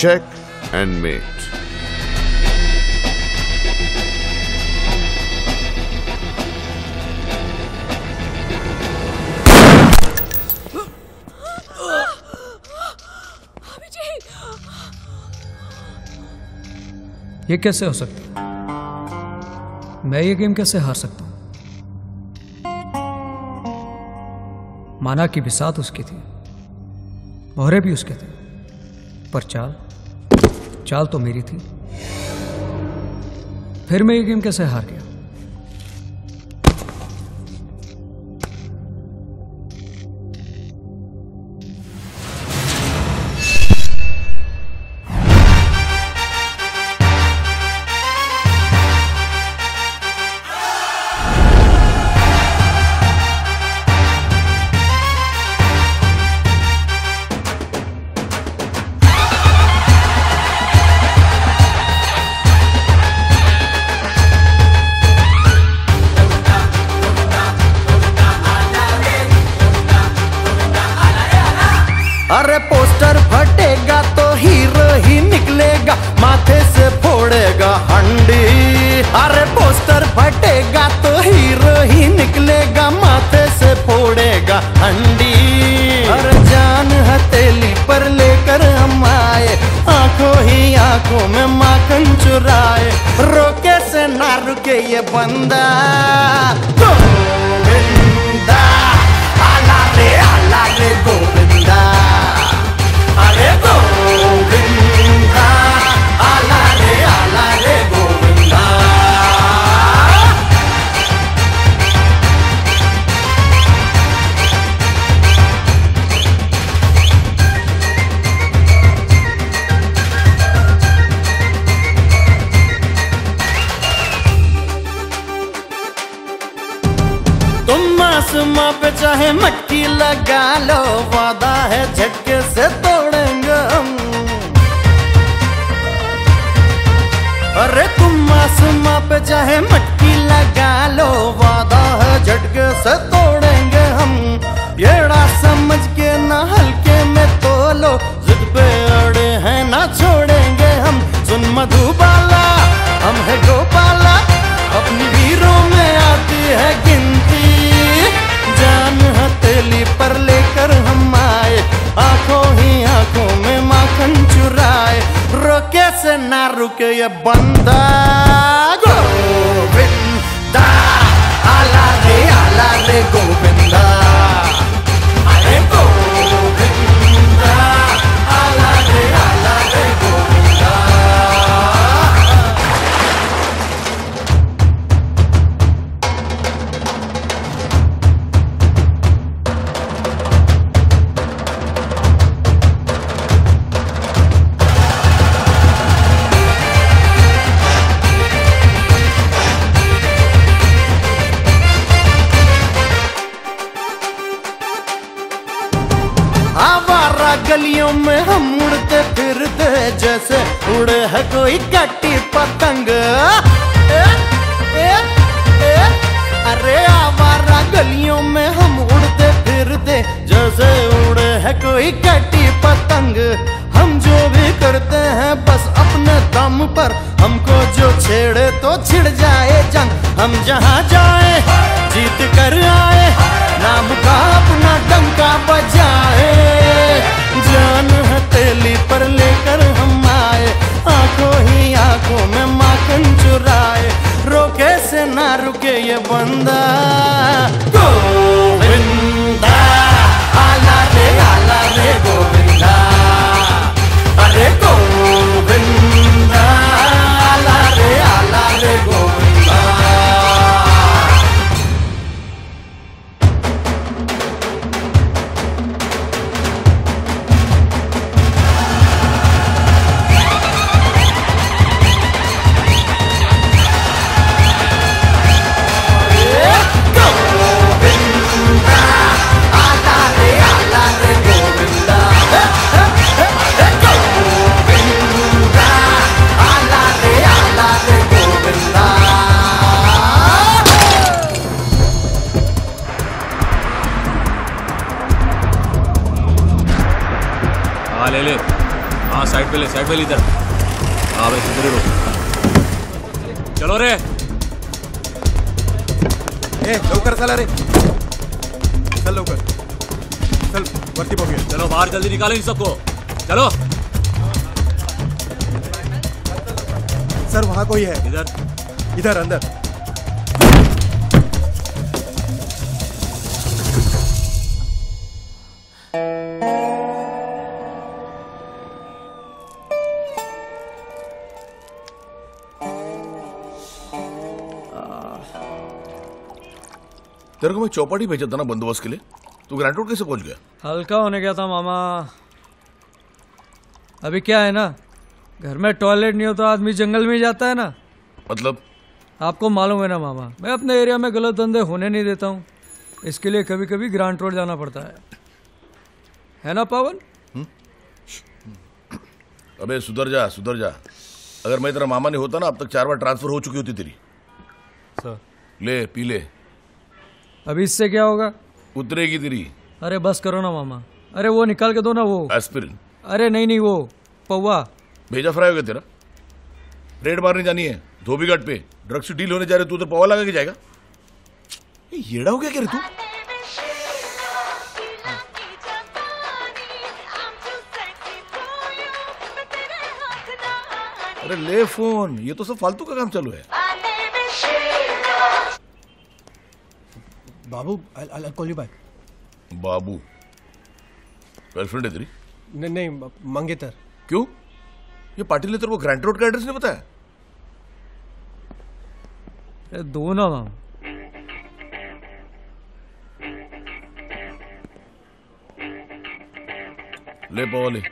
check and mate. ये कैसे हो सकता? मैं ये गेम कैसे हार सकता हूं? माना की बिसात उसकी थी, मोहरे भी उसके थे, पर चाल तो मेरी थी। फिर मैं ये गेम कैसे हार गया? अरे पोस्टर फटेगा तो हीरो ही निकलेगा, माथे से फोड़ेगा हंडी। अरे पोस्टर फटेगा तो हीरो ही निकलेगा, माथे से फोड़ेगा हंडी। अरे जान हथेली पर लेकर हम आए, आंखों ही आंखों में माखन चुराए, रोके से ना रुके ये बंदा। गोविंदा आला रे गोविंदा, अरे गोविंदा आला रे गोविंदा। तुम आसमां पे चाहे मटकी लगा लो, वादा है झटके से तोड़ेंगे हम। अरे तुम आसमां पे चाहे मटकी लगा लो, वादा है झटके से तोड़ेंगे हम। येड़ा समझ के ना हल्के में तोलो, जिद पे अड़े हैं ना छोड़ेंगे हम। सुन मधुबाला हम है गोपाला, अपनी वीरों में आती है गिनती। जान हथेली पर लेकर हम आए, आंखों ही आंखों में माखन चुराए, रोके से ना रुके ये बंदा। गोविंदा आला रे गोविंदा, अरे गोविंदा आला रे गोविंदा। गलियों में हम उड़ते फिरते, जैसे उड़े है कोई कटी पतंग। अरे आवारा गलियों में हम उड़ते फिरते, जैसे उड़े है कोई कटी पतंग। हम जो भी करते हैं बस अपने दम पर, हमको जो छेड़े तो छिड़ जाए जंग। हम जहाँ जाए जीत कर आए, नाम का अपना डंका बजाए। जान हथेली पर लेकर हम आए, आंखों ही आंखों में माखन चुराए, रोके से ना रुके ये बंदा। गोविंदा आला रे गोविंदा, अरे गोविंदा आला रे गोविंदा। साइड में इधर। हाँ भाई इधर ही रुक। चलो रे। ए लवकर चला रे। चल लवकर। चल वर्दी बघूया। चलो बाहर जल्दी निकालो इन सबको। चलो। सर वहाँ कोई है। इधर। इधर अंदर। तेरे को मैं चौपाटी भेजा था ना बंदोबस्त के लिए, तू ग्रैंड रोड कैसे पहुंच गया? हल्का होने गया था मामा। अभी क्या है ना, घर में टॉयलेट नहीं होता आदमी जंगल में ही जाता है ना। मतलब? आपको मालूम है ना मामा, मैं अपने एरिया में गलत धंधे होने नहीं देता हूँ। इसके लिए कभी कभी ग्रांट रोड जाना पड़ता है ना पवन? अबे सुधर जा सुधर जा। अगर मैं तेरा मामा नहीं होता ना, अब तक 4 बार ट्रांसफर हो चुकी होती तेरी। सर ले पी ले। अभी इससे क्या होगा? उतरेगी तेरी। अरे बस करो ना मामा। अरे वो निकाल के दो ना, वो एस्पिरिन। अरे नहीं वो पौवा। भेजा फ्राई हो गया तेरा। रेड मारने जानी है धोबीघाट पे, ड्रग्स से डील होने जा रहे, तू तो पौवा लगा के जाएगा। येड़ा हो गया क्या रे तू? अरे ले फोन, ये तो सब फालतू का काम चालू है। बाबू I'll call you back। बाबू गर्लफ्रेंड है तेरी? नहीं मंगेतर। क्यों? ये पाटिल ने तेरे को ग्रैंड रोड का एड्रेस नहीं बताया? दो ना मामा। ले पवा ले।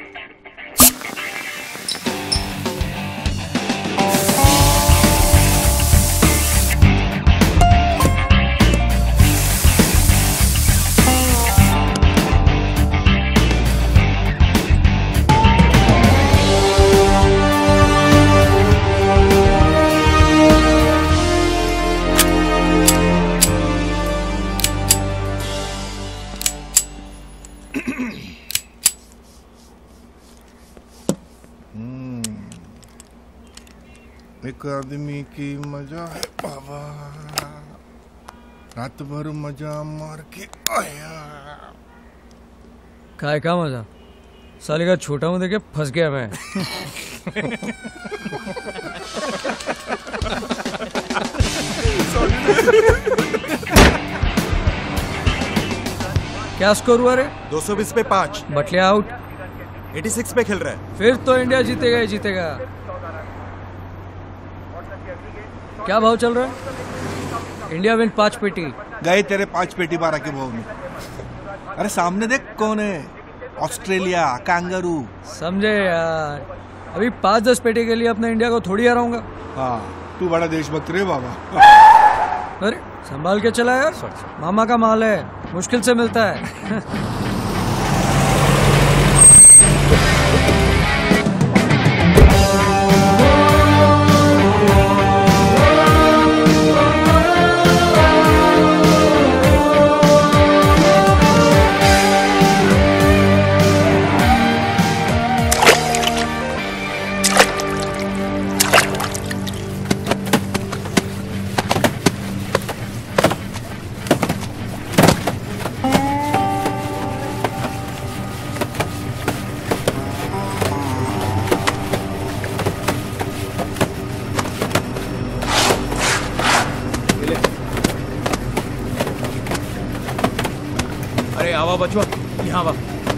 एक आदमी की मजा है बाबा, रात भर मजा मार के आया। काय का मजा? साले का छोटा हूं देखे फंस गया मैं। क्या स्कोर हुआ रे? 220 पे 5। बटले आउट। 86 पे खेल रहा है। फिर तो इंडिया जीतेगा ही जीतेगा। क्या भाव चल रहा है? इंडिया विन 5 पेटी। गए तेरे 5 पेटी 12 के भाव में। अरे सामने देख कौन है, ऑस्ट्रेलिया कैंगरू। समझे यार, अभी 5-10 पेटी के लिए अपने इंडिया को थोड़ी हराऊंगा। हाँ तू बड़ा देशभक्त रे बाबा। अरे संभाल के चला यार, मामा का माल है, मुश्किल से मिलता है। बचवा यहाँ वा।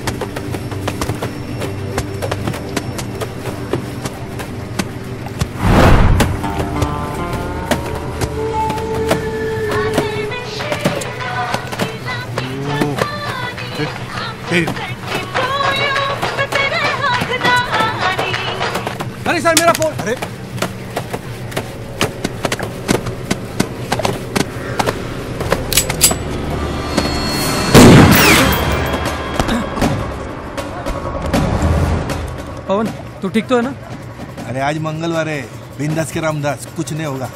अरे सर मेरा फोन। अरे पवन तू ठीक तो है ना? अरे आज मंगलवार है, बिंदास के रामदास, कुछ नहीं होगा।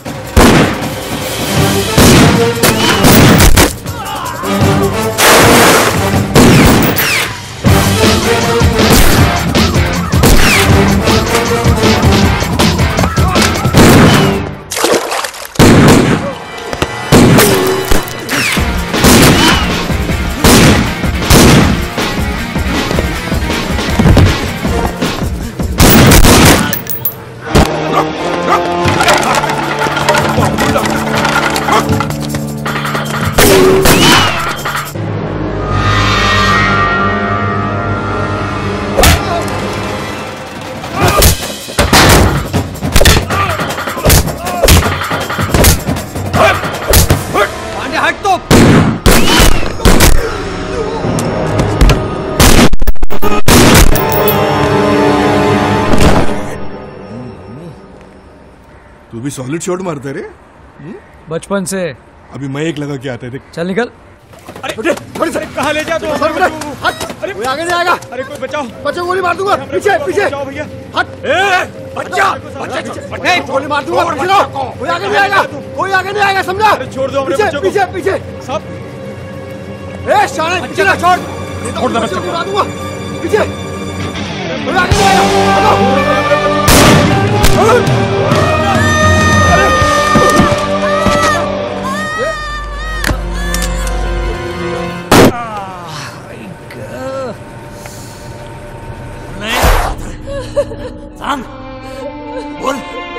तू भी सॉलिड शॉट मारता रे? बचपन से। अभी मैं एक लगा के आता है, देख। चल निकल। अरे कहाँ ले जा तू? अरे कोई आगे नहीं आएगा। अरे कोई बचाओ, बच्चों गोली मार दूंगा। पीछे पीछे भैया। हट। बच्चा नहीं, गोली मार दूंगा। कोई आगे नहीं आएगा, कोई आगे नहीं आएगा, समझा? छोड़ दो पीछे पीछे पीछे सब। शाने पीछे ना छोड़, छोड़ दो बच्चे को मार दूंगा। पीछे कोई आगे नहीं आएगा। सांग बोल,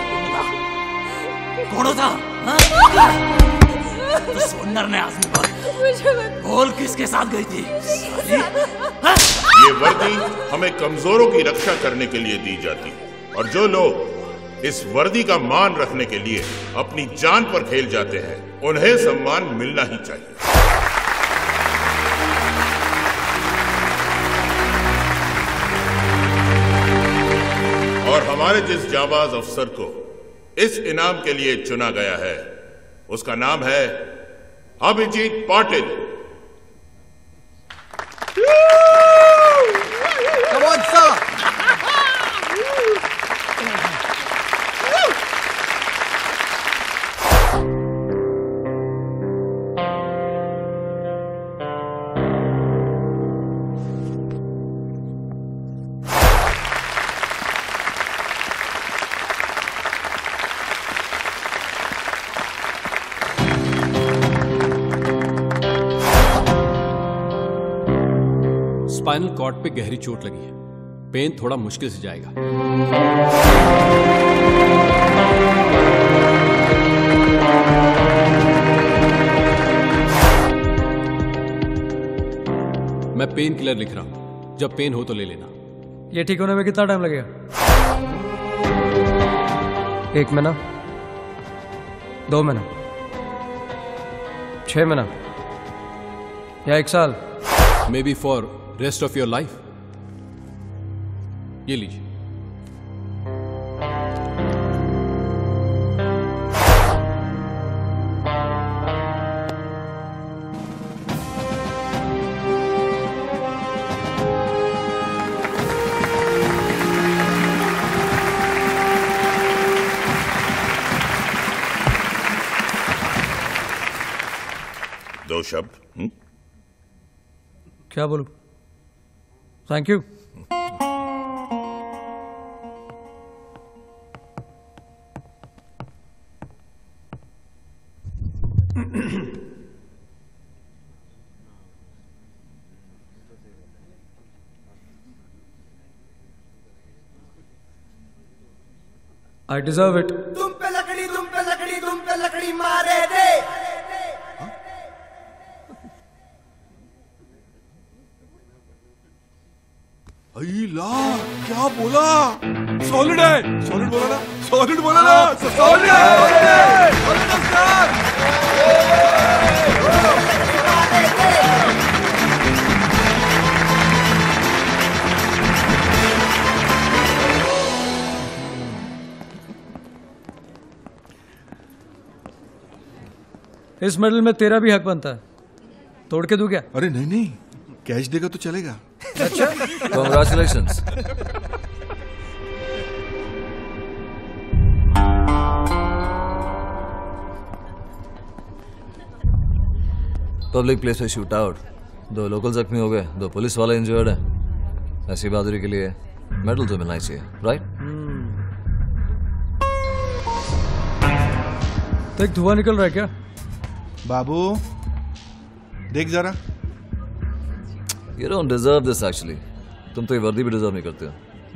कौन था? तो सुंदर ने आजमी बोल किसके साथ गई थी? ये वर्दी हमें कमजोरों की रक्षा करने के लिए दी जाती है, और जो लोग इस वर्दी का मान रखने के लिए अपनी जान पर खेल जाते हैं, उन्हें सम्मान मिलना ही चाहिए। और हमारे जिस जाबाज अफसर को इस इनाम के लिए चुना गया है, उसका नाम है अभिजीत पाटिल। स्पाइनल कॉर्ड पे गहरी चोट लगी है, पेन थोड़ा मुश्किल से जाएगा। मैं पेन किलर लिख रहा हूं, जब पेन हो तो ले लेना। ये ठीक होने में कितना टाइम लगेगा? 1 महीना, 2 महीना, 6 महीना या 1 साल? Maybe for rest of your life. ये लीजिए। दो शब्द। क्या बोलूं? Thank you. I deserve it. तुम पे लकड़ी, तुम पे लकड़ी, तुम पे लकड़ी मारे रे। ला क्या बोला? सॉलिड है, सॉलिड बोला ना, सॉलिड बोला ना, सॉलिड है। इस मेडल में तेरा भी हक बनता है, तोड़ के दूं क्या? अरे नहीं नहीं, कैश देगा तो चलेगा। अच्छा, कांग्रेचुलेशंस। पब्लिक प्लेस में शूट आउट, 2 लोकल जख्मी हो गए, 2 पुलिस वाले इंजर्ड हैं। ऐसी बहादुरी के लिए मेडल तो मिलना ही चाहिए, राइट? देख धुआं निकल रहा है क्या? बाबू देख जरा। You don't deserve this actually. तुम तो ये वर्दी भी डिजर्व नहीं करते हो।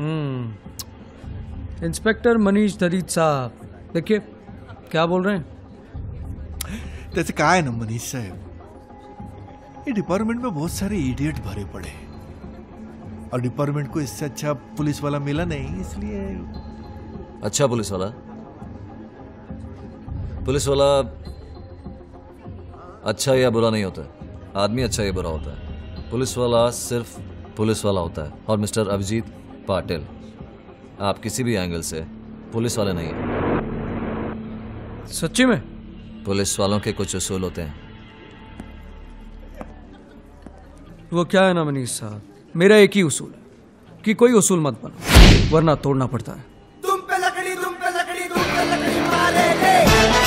इंस्पेक्टर मनीष दरीद साहब, देखिए क्या बोल रहे हैं। जैसे कहा है ना मनीष साहब, ये डिपार्टमेंट में बहुत सारे इडियट भरे पड़े और डिपार्टमेंट को इससे अच्छा पुलिस वाला मिला नहीं, इसलिए। अच्छा पुलिस वाला? पुलिस वाला अच्छा या बुरा नहीं होता है, आदमी अच्छा या बुरा होता है। पुलिस वाला सिर्फ पुलिस वाला होता है। और मिस्टर अभिजीत पाटिल, आप किसी भी एंगल से पुलिस वाले नहीं हैं। सच्ची में? पुलिस वालों के कुछ उसूल होते हैं। वो क्या है ना मनीष साहब, मेरा एक ही उसूल है कि कोई उसूल मत बनो, वरना तोड़ना पड़ता है। तुम पे लकड़ी, तुम पे लकड़ी, तुम पे लकड़ी मारेंगे।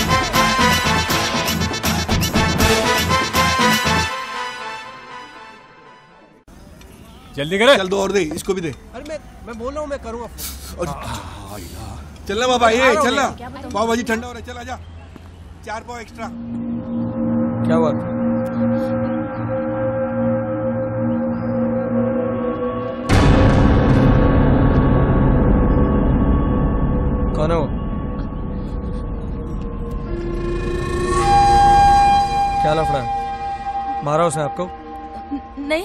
जल्दी करे। चल दो और दे, इसको भी दे। अरे मैं बोल रहा हूँ, मैं करूँगा। चलना बाबा, ये चलना। पाव भाजी ठंडा हो रहा है, चल आजा। 4 पाव एक्स्ट्रा। क्या बात? कौन है वो? क्या लफड़ा है? मारा उसने आपको? नहीं।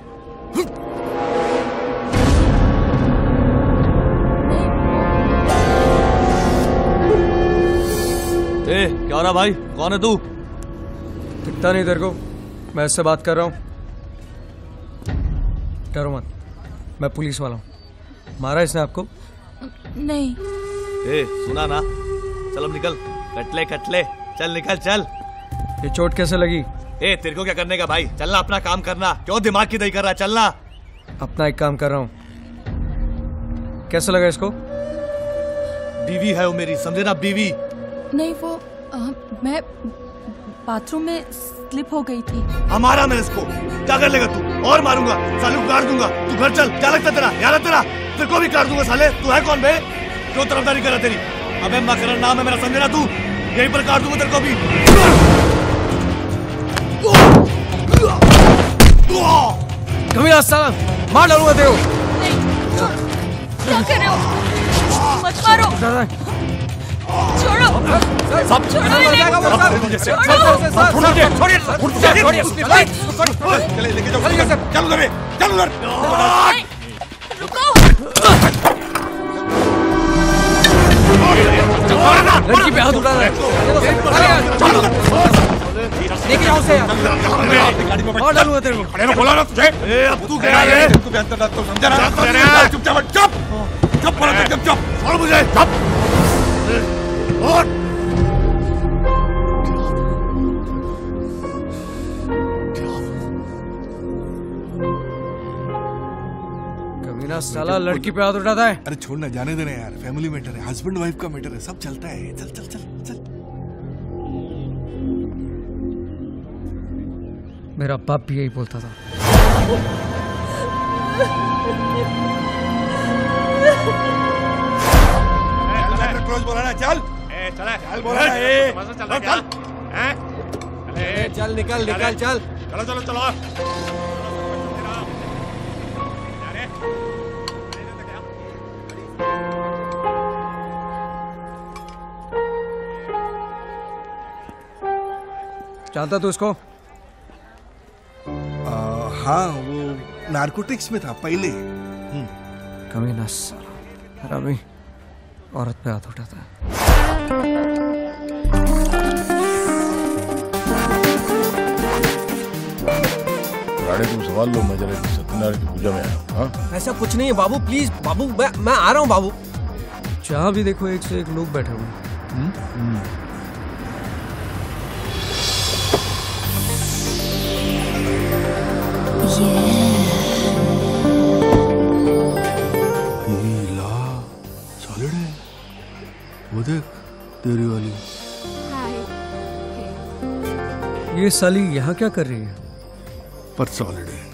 क्या हो रहा भाई? कौन है तू? दिखता नहीं तेरे को? मैं इससे बात कर रहा हूँ। डरो मत, मैं पुलिस वाला हूँ। मारा इसने आपको? नहीं। सुना ना, चल अब निकल। कटले चल निकल चल। ये चोट कैसे लगी? तेरे को क्या करने का भाई? चलना, अपना काम करना। क्यों दिमाग की दही कर रहा है? चलना। अपना एक काम कर रहा हूँ। कैसा लगा इसको? बीवी है वो मेरी, समझे ना, बीवी। नहीं वो मैं बाथरूम में स्लिप हो गई थी। हमारा मैं इसको क्या कर लेगा तू? और मारूंगा साले को, काट दूंगा। तू घर चल। क्या लगता तेरा? यार तेरा तेरे को भी काट दूंगा साले। तू है कौन बे? क्यों तरफदारी कर रहा तेरी? अबे मकरन नाम है मेरा, समझे ना तू? यहीं पर काट दूंगा तेरे को भी। कमीना साला, मार डालूंगा तेरे को। क्या कर रहे हो? मत मारो। छोड़ो। सब छोड़ो। चले लेके जाओ। चल उधर, चल उधर। रुको। लड़की पे हाथ उठा रहा है। लेके जाओ उसे। मार डालूंगा तेरे को। खड़े ना, बोला ना तुझे। अब तू गया रे? तू भी अंदर डाल तो समझा ना? चुप बोला एकदम चुप। छोड़ मुझे, चुप। और कमीना साला लड़की पे हाथ उठाता है। अरे छोड़ना, जाने देना यार, फैमिली मैटर है, हस्बैंड वाइफ का मैटर है, सब चलता है। चल चल चल चल। मेरा बाप भी यही बोलता था। क्लोज बोला ना, चल। चल बोला ना, चल निकल चल। चलो। जानता तू इसको? हाँ, वो नारकोटिक्स में था पहले। कमीना साला, हरामी, औरत पे हाथ उठाता है। रानी तुम सवाल लो, मैं जरा सत्यनारायण की पूजा में आया हूँ। हाँ? ऐसा कुछ नहीं है बाबू, प्लीज बाबू, मैं आ रहा हूँ बाबू। जहाँ भी देखो एक से एक लोग बैठे हुए हैं। सॉलिड है वो, देख तेरी वाली। ये साली यहाँ क्या कर रही है? पर सॉलिड है।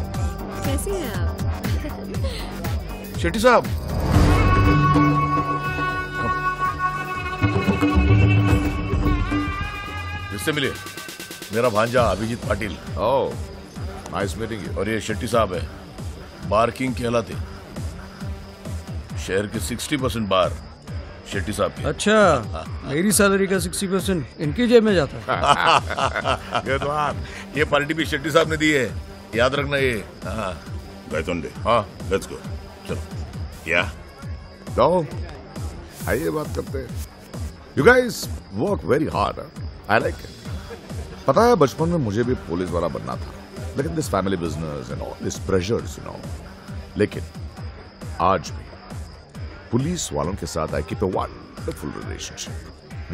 कैसे हैं आप? शेट्टी साहब, किससे मिले? मेरा भांजा Abhijit Patil. Oh, nice meeting you. और ये शेट्टी साहब है, बार किंग कहलाते। शहर के 60% बार शेट्टी साहब की। अच्छा, मेरी सैलरी का 60% इनकी जेब में जाता है। ये पार्टी भी शेट्टी साहब ने दी है, याद रखना ये। बैतुंडे, हाँ, लेट्स गो। चलो। क्या? तो आइए बात करते हैं। You guys work very hard. I like it. पता है बचपन में मुझे भी पुलिस वाला बनना था, लेकिन this family business and all this pressures, you know. लेकिन आज भी पुलिस वालों के साथ I keep a wonderful relationship.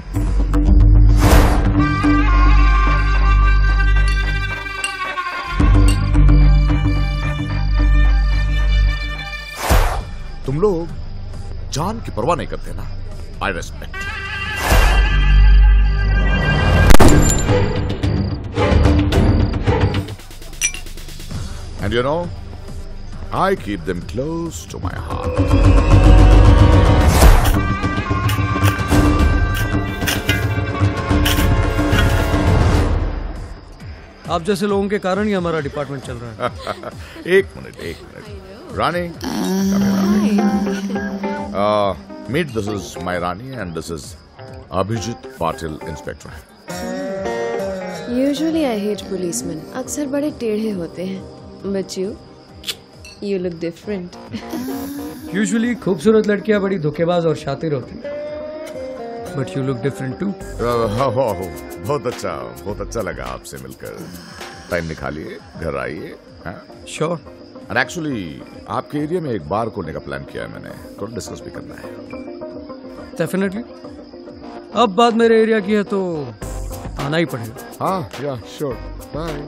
तुम लोग जान की परवाह नहीं करते ना? I respect. And you know, I keep them close to my heart. आप जैसे लोगों के कारण ही हमारा डिपार्टमेंट चल रहा है। एक minute. Rani, meet, this is my Rani and this is Abhijit Patil, Inspector. Usually I hate policemen. अक्सर बड़े टेढ़े होते हैं. But you look different. Usually खूबसूरत लड़कियां बड़ी धोखेबाज और शातिर होती हैं. But you look different too. बहुत अच्छा लगा आपसे मिलकर. टाइम निकालिए, घर आइए. Sure. And actually आपके एरिया में एक बार खोलने का प्लान किया है मैंने. थोड़ा डिस्कस भी करना है. Definitely. अब बात मेरे एरिया की है तो आना ही पड़ेगा. हाँ, yeah, sure. Bye.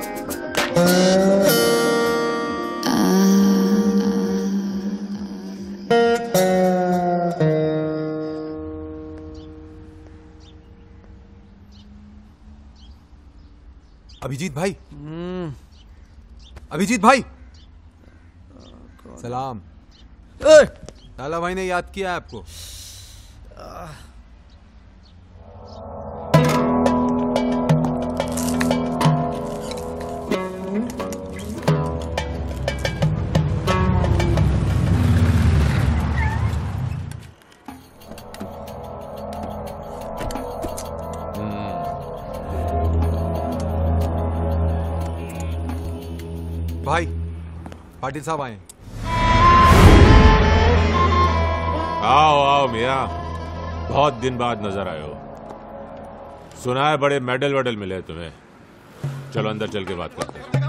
अभिजीत भाई, अभिजीत भाई, सलाम। लाला भाई ने याद किया आपको। भाई, पाटिल साहब आए। आओ आओ मियाँ, बहुत दिन बाद नजर आए हो। सुना है बड़े मेडल वेडल मिले तुम्हें। चलो अंदर चल के बात करते हैं।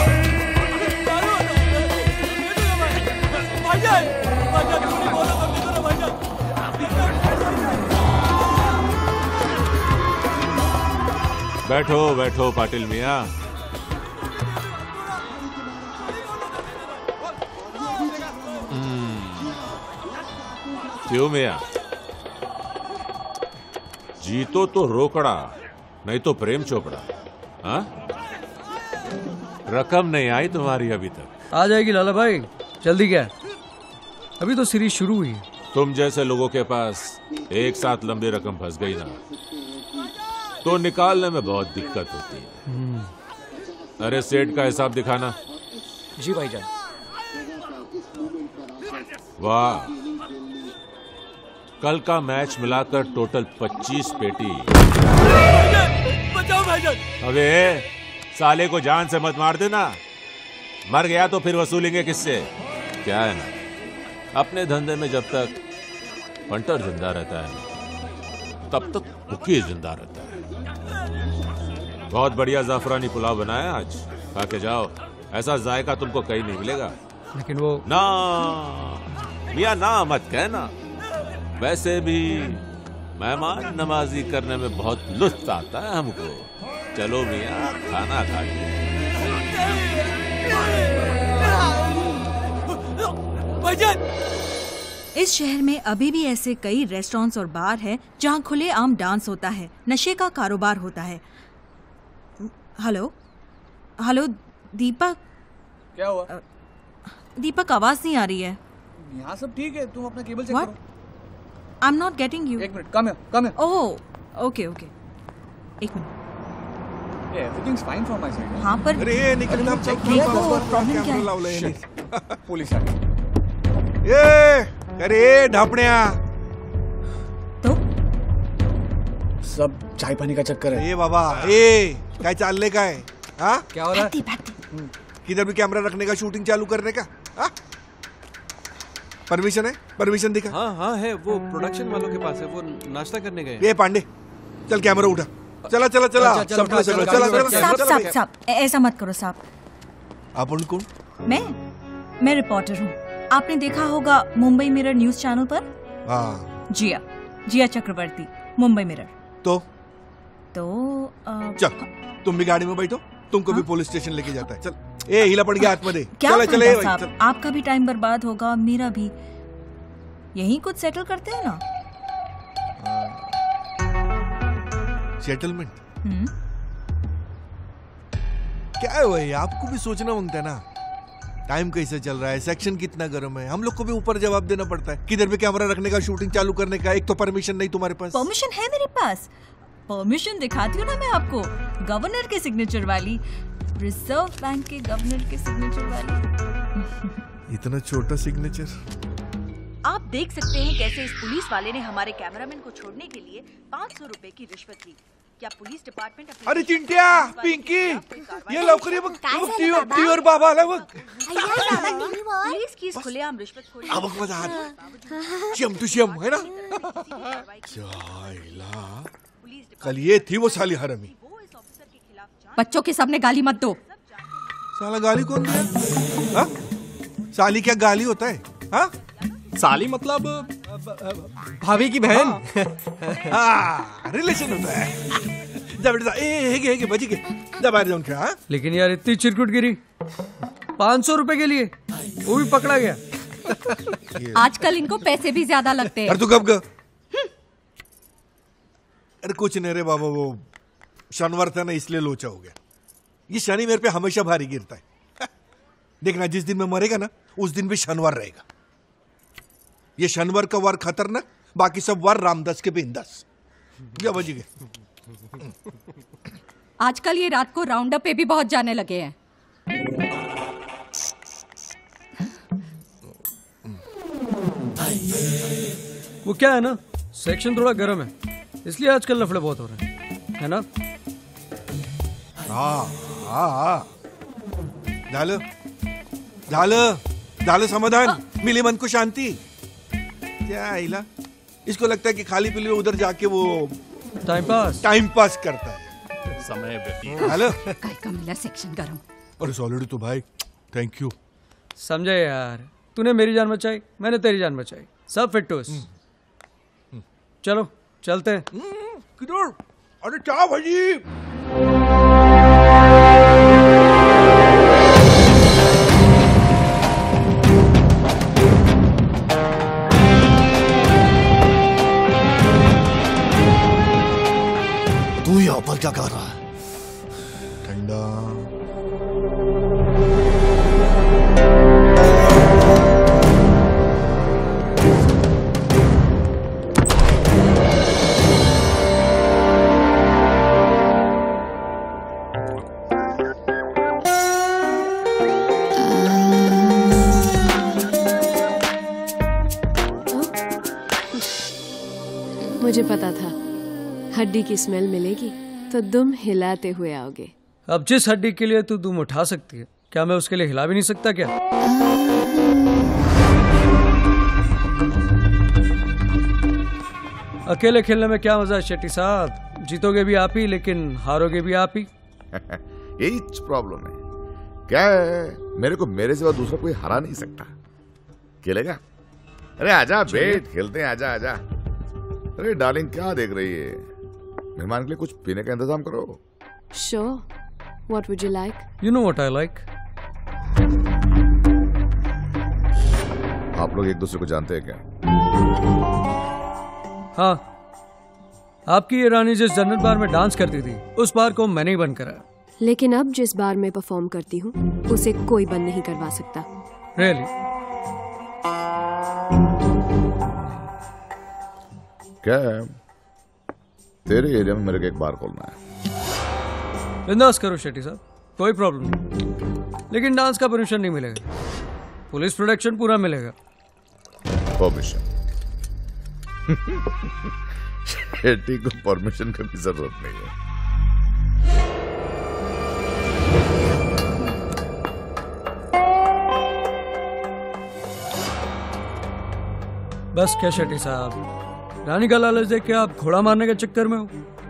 बैठो बैठो पाटिल मियाँ। क्यों मियाँ, जीतो तो रोकड़ा, नहीं तो प्रेम चोपड़ा। हाँ, रकम नहीं आई तुम्हारी अभी तक? आ जाएगी लाला भाई, जल्दी क्या है, अभी तो सीरीज शुरू हुई है। तुम जैसे लोगों के पास एक साथ लंबी रकम फंस गई ना, तो निकालने में बहुत दिक्कत होती है। अरे सेठ का हिसाब दिखाना। जी भाईजान। वाह, कल का मैच मिलाकर टोटल 25 पेटी। बचाओ भाईजान। अबे साले को जान से मत मार देना, मर गया तो फिर वसूलेंगे किससे? क्या है ना, अपने धंधे में जब तक पंटर जिंदा रहता है तब तक भूखी जिंदा रहता है। बहुत बढ़िया जाफरानी पुलाव बनाया आज, खा के जाओ। ऐसा जायका तुमको कहीं नहीं मिलेगा। लेकिन वो ना मियां ना मत कहना, वैसे भी मेहमान नवाजी करने में बहुत लुत्फ आता है हमको। चलो मियां, खाना खा लो। इस शहर में अभी भी ऐसे कई रेस्टोरेंट्स और बार हैं जहां खुले आम डांस होता है, नशे का कारोबार होता है। Hello hello Deepak. क्या हुआ? दीपक, आवाज नहीं आ रही है। यहाँ सब ठीक है, तुम अपना केबल चेक करो। I am not getting you. एक मिनट, कम है। ओह ओके ओके, एक minute. Everything's fine from my side. हाँ पर अरे निकल ना चेक किया तो प्रॉब्लम क्या है? पुलिस आ गई। अरे ढापण्या तो सब चाय पानी का चक्कर है। ए बाबा काय चालले काय? हाँ क्या हो रहा है? किधर भी कैमरा रखने का, शूटिंग चालू करने का? हाँ परमिशन है? परमिशन दिखा। हाँ है, वो प्रोडक्शन वालों के पास है, वो नाश्ता करने गए। ये पांडे चल कैमरा उठा, चला चला चला साहब ऐसा मत करो साहब। अपन कौन? मैं रिपोर्टर हूँ। आपने देखा होगा मुंबई मिरर न्यूज चैनल पर। हाँ जिया चक्रवर्ती, मुंबई मिरर। तो चल तुम भी गाड़ी में बैठो, तुमको भी पुलिस स्टेशन लेके जाता है। चल हिला पड़ गया हाथ में दे। क्या चले साहब, आपका भी टाइम बर्बाद होगा, मेरा भी। यहीं कुछ सेटल करते हैं ना। सेटलमेंट क्या है वही, आपको भी सोचना मांगता है ना। टाइम कैसे चल रहा है, सेक्शन कितना गर्म है, हम लोग को भी ऊपर जवाब देना पड़ता है। किधर भी कैमरा रखने का, शूटिंग चालू करने का। एक तो परमिशन नहीं तुम्हारे पास। परमिशन है मेरे पास, परमिशन दिखाती हूँ ना मैं आपको। गवर्नर के सिग्नेचर वाली, रिजर्व बैंक के गवर्नर के सिग्नेचर वाली। इतना छोटा सिग्नेचर। आप देख सकते हैं कैसे इस पुलिस वाले ने हमारे कैमरामैन को छोड़ने के लिए 500 रुपए की रिश्वत ली। क्या पुलिस डिपार्टमेंट अरे चिंट्या, पिंकी, ये लवकर ये टीवर बाबा आला बघ। पुलिस की खुलेआम रिश्वतखोरी। अब मजा आला, शम टू शम है ना। जायला कल ये थी वो साली हरामी। बच्चों के सामने गाली मत दो। साला गाली कौन दिया? हाँ? साली क्या गाली होता है? हाँ? साली मतलब भाभी की बहन। रिलेशन होता है। जा बेटा, हेगे बची के जा बाहर जाऊं क्या? लेकिन यार इतनी चिरकुट गिरी 500 रुपए के लिए, वो भी पकड़ा गया। आजकल इनको पैसे भी ज्यादा लगते हैं। अरे तू कब गया? अरे कुछ नहीं रे बाबा, वो शनिवार था ना इसलिए लोचा हो गया। ये शनि मेरे पे हमेशा भारी गिरता है। देखना जिस दिन में मरेगा ना उस दिन भी शनिवार रहेगा। ये शनिवार का वार खतरनाक, बाकी सब वार रामदास के बिंदास। क्या बजी गए? आजकल ये रात को राउंड अप पे भी बहुत जाने लगे हैं। वो क्या है ना, सेक्शन थोड़ा गर्म है, इसलिए आजकल लफड़े बहुत हो रहे हैं, है ना? झालं समाधान, मिली मन को शांति। क्या आइला, इसको लगता है कि खाली पीली उधर जाके वो टाइम पास करता है। समय हेलो काय का मिला सेक्शन गरम। अरे सॉलिड तो भाई, थैंक यू। समझे यार, तूने मेरी जान बचाई, मैंने तेरी जान बचाई, सब फिट्टूस। चलो चलते हैं। किधर? अरे क्या भाजी? तू यहाँ पर क्या कर रहा है? ठंडा। मुझे पता था हड्डी की स्मेल मिलेगी तो दुम हिलाते हुए आओगे। अब जिस हड्डी के लिए तू दुम उठा सकती है, क्या मैं उसके लिए हिला भी नहीं सकता क्या? अकेले खेलने में क्या मजा है शेट्टी साहब? जीतोगे भी आप ही, लेकिन हारोगे भी आप ही। यही प्रॉब्लम है। क्या है, मेरे को मेरे सिवा दूसरा कोई हरा नहीं सकता। खेलेगा? अरे आजा बैठ, खेलते हैं, आजा आजा। अरे डार्लिंग क्या देख रही है? मेहमान के लिए कुछ पीने का इंतजाम करो। Sure. What would you like? You know what I like. आप लोग एक दूसरे को जानते हैं क्या? हाँ, आपकी ये रानी जिस जन्नत बार में डांस करती थी, उस बार को मैंने ही बंद करा। लेकिन अब जिस बार में परफॉर्म करती हूँ उसे कोई बंद नहीं करवा सकता। Really? क्या है, तेरे एरिया में मेरे को एक बार खोलना है। बिंदास करो शेट्टी साहब, कोई प्रॉब्लम नहीं, लेकिन डांस का परमिशन नहीं मिलेगा, पुलिस प्रोटेक्शन पूरा मिलेगा। परमिशन? शेट्टी को परमिशन की भी जरूरत नहीं है। बस क्या शेट्टी साहब, रानी का लालच देख के आप घोड़ा मारने के चक्कर में हो।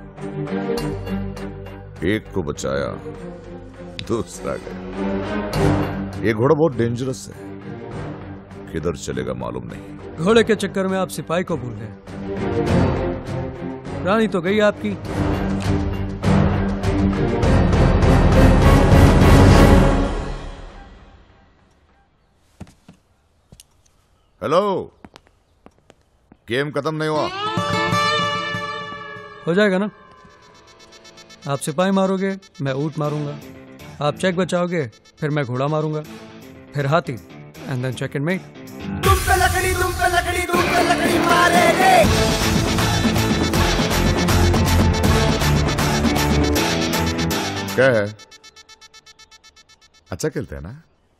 एक को बचाया, दूसरा गया। ये घोड़ा बहुत डेंजरस है, किधर चलेगा मालूम नहीं। घोड़े के चक्कर में आप सिपाही को भूल गए, रानी तो गई आपकी। हेलो, गेम खत्म नहीं हुआ? हो जाएगा ना, आप सिपाही मारोगे, मैं ऊंट मारूंगा, आप चेक बचाओगे, फिर मैं घोड़ा मारूंगा, फिर हाथी, and then check and mate. तुम पे लकड़ी, तुम पे लकड़ी, तुम पे लकड़ी मारेंगे। क्या है? अच्छा खेलते हैं ना?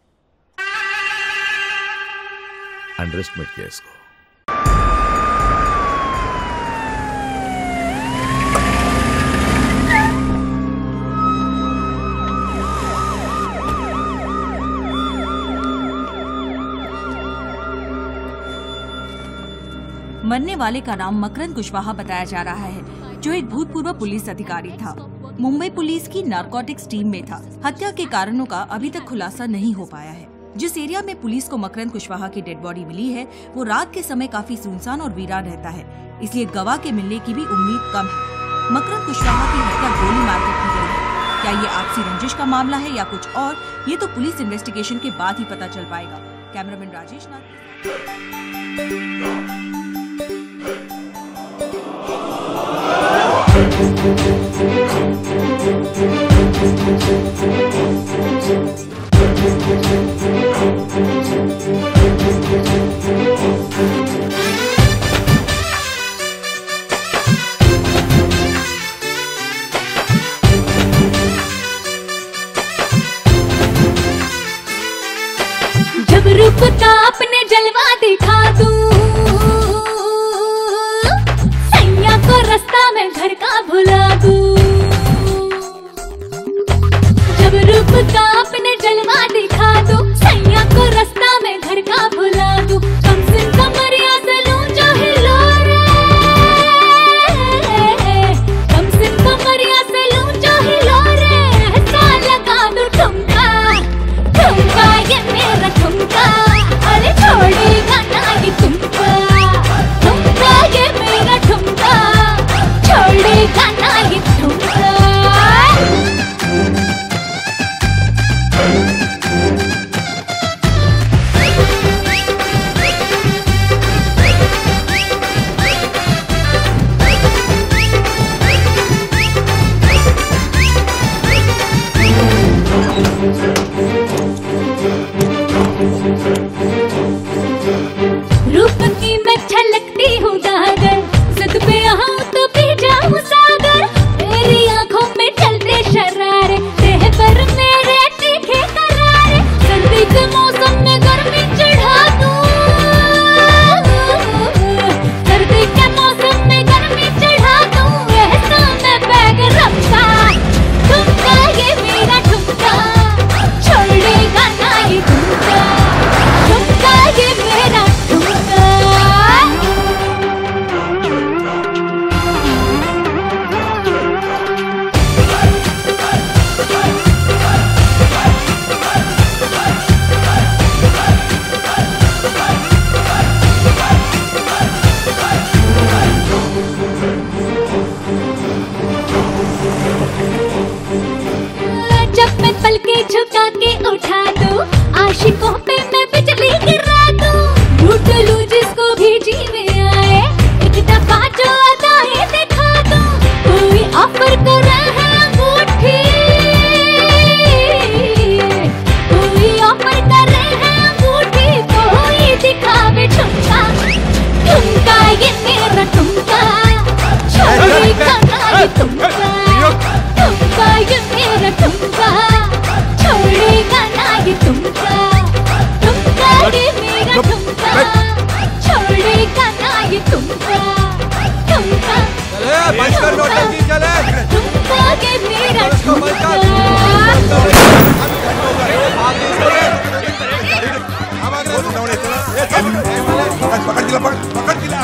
अंडर एस्टिमेट किया इसको। मरने वाले का नाम मकरंद कुशवाहा बताया जा रहा है, जो एक भूतपूर्व पुलिस अधिकारी था। मुंबई पुलिस की नारकोटिक्स टीम में था। हत्या के कारणों का अभी तक खुलासा नहीं हो पाया है। जिस एरिया में पुलिस को मकरंद कुशवाहा की डेड बॉडी मिली है, वो रात के समय काफी सुनसान और वीरान रहता है, इसलिए गवाह के मिलने की भी उम्मीद कम है। मकरंद कुशवाहा की हत्या गोली मारकर की गई है। क्या ये आपसी रंजिश का मामला है या कुछ और, ये तो पुलिस इन्वेस्टिगेशन के बाद ही पता चल पाएगा। कैमरामैन राजेश नाथ। जब रुकता अपने जलवा दिखा दूं, सैया को रास्ता में घर का भुला दूं। जब रुकता अपने जलवा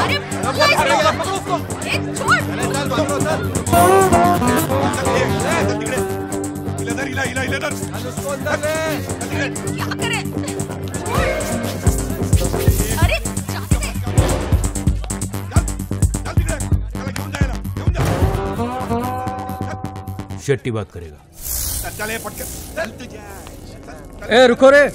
शेट्टी बात करेगा। चले पटके चल तुझे। ए रुको रे।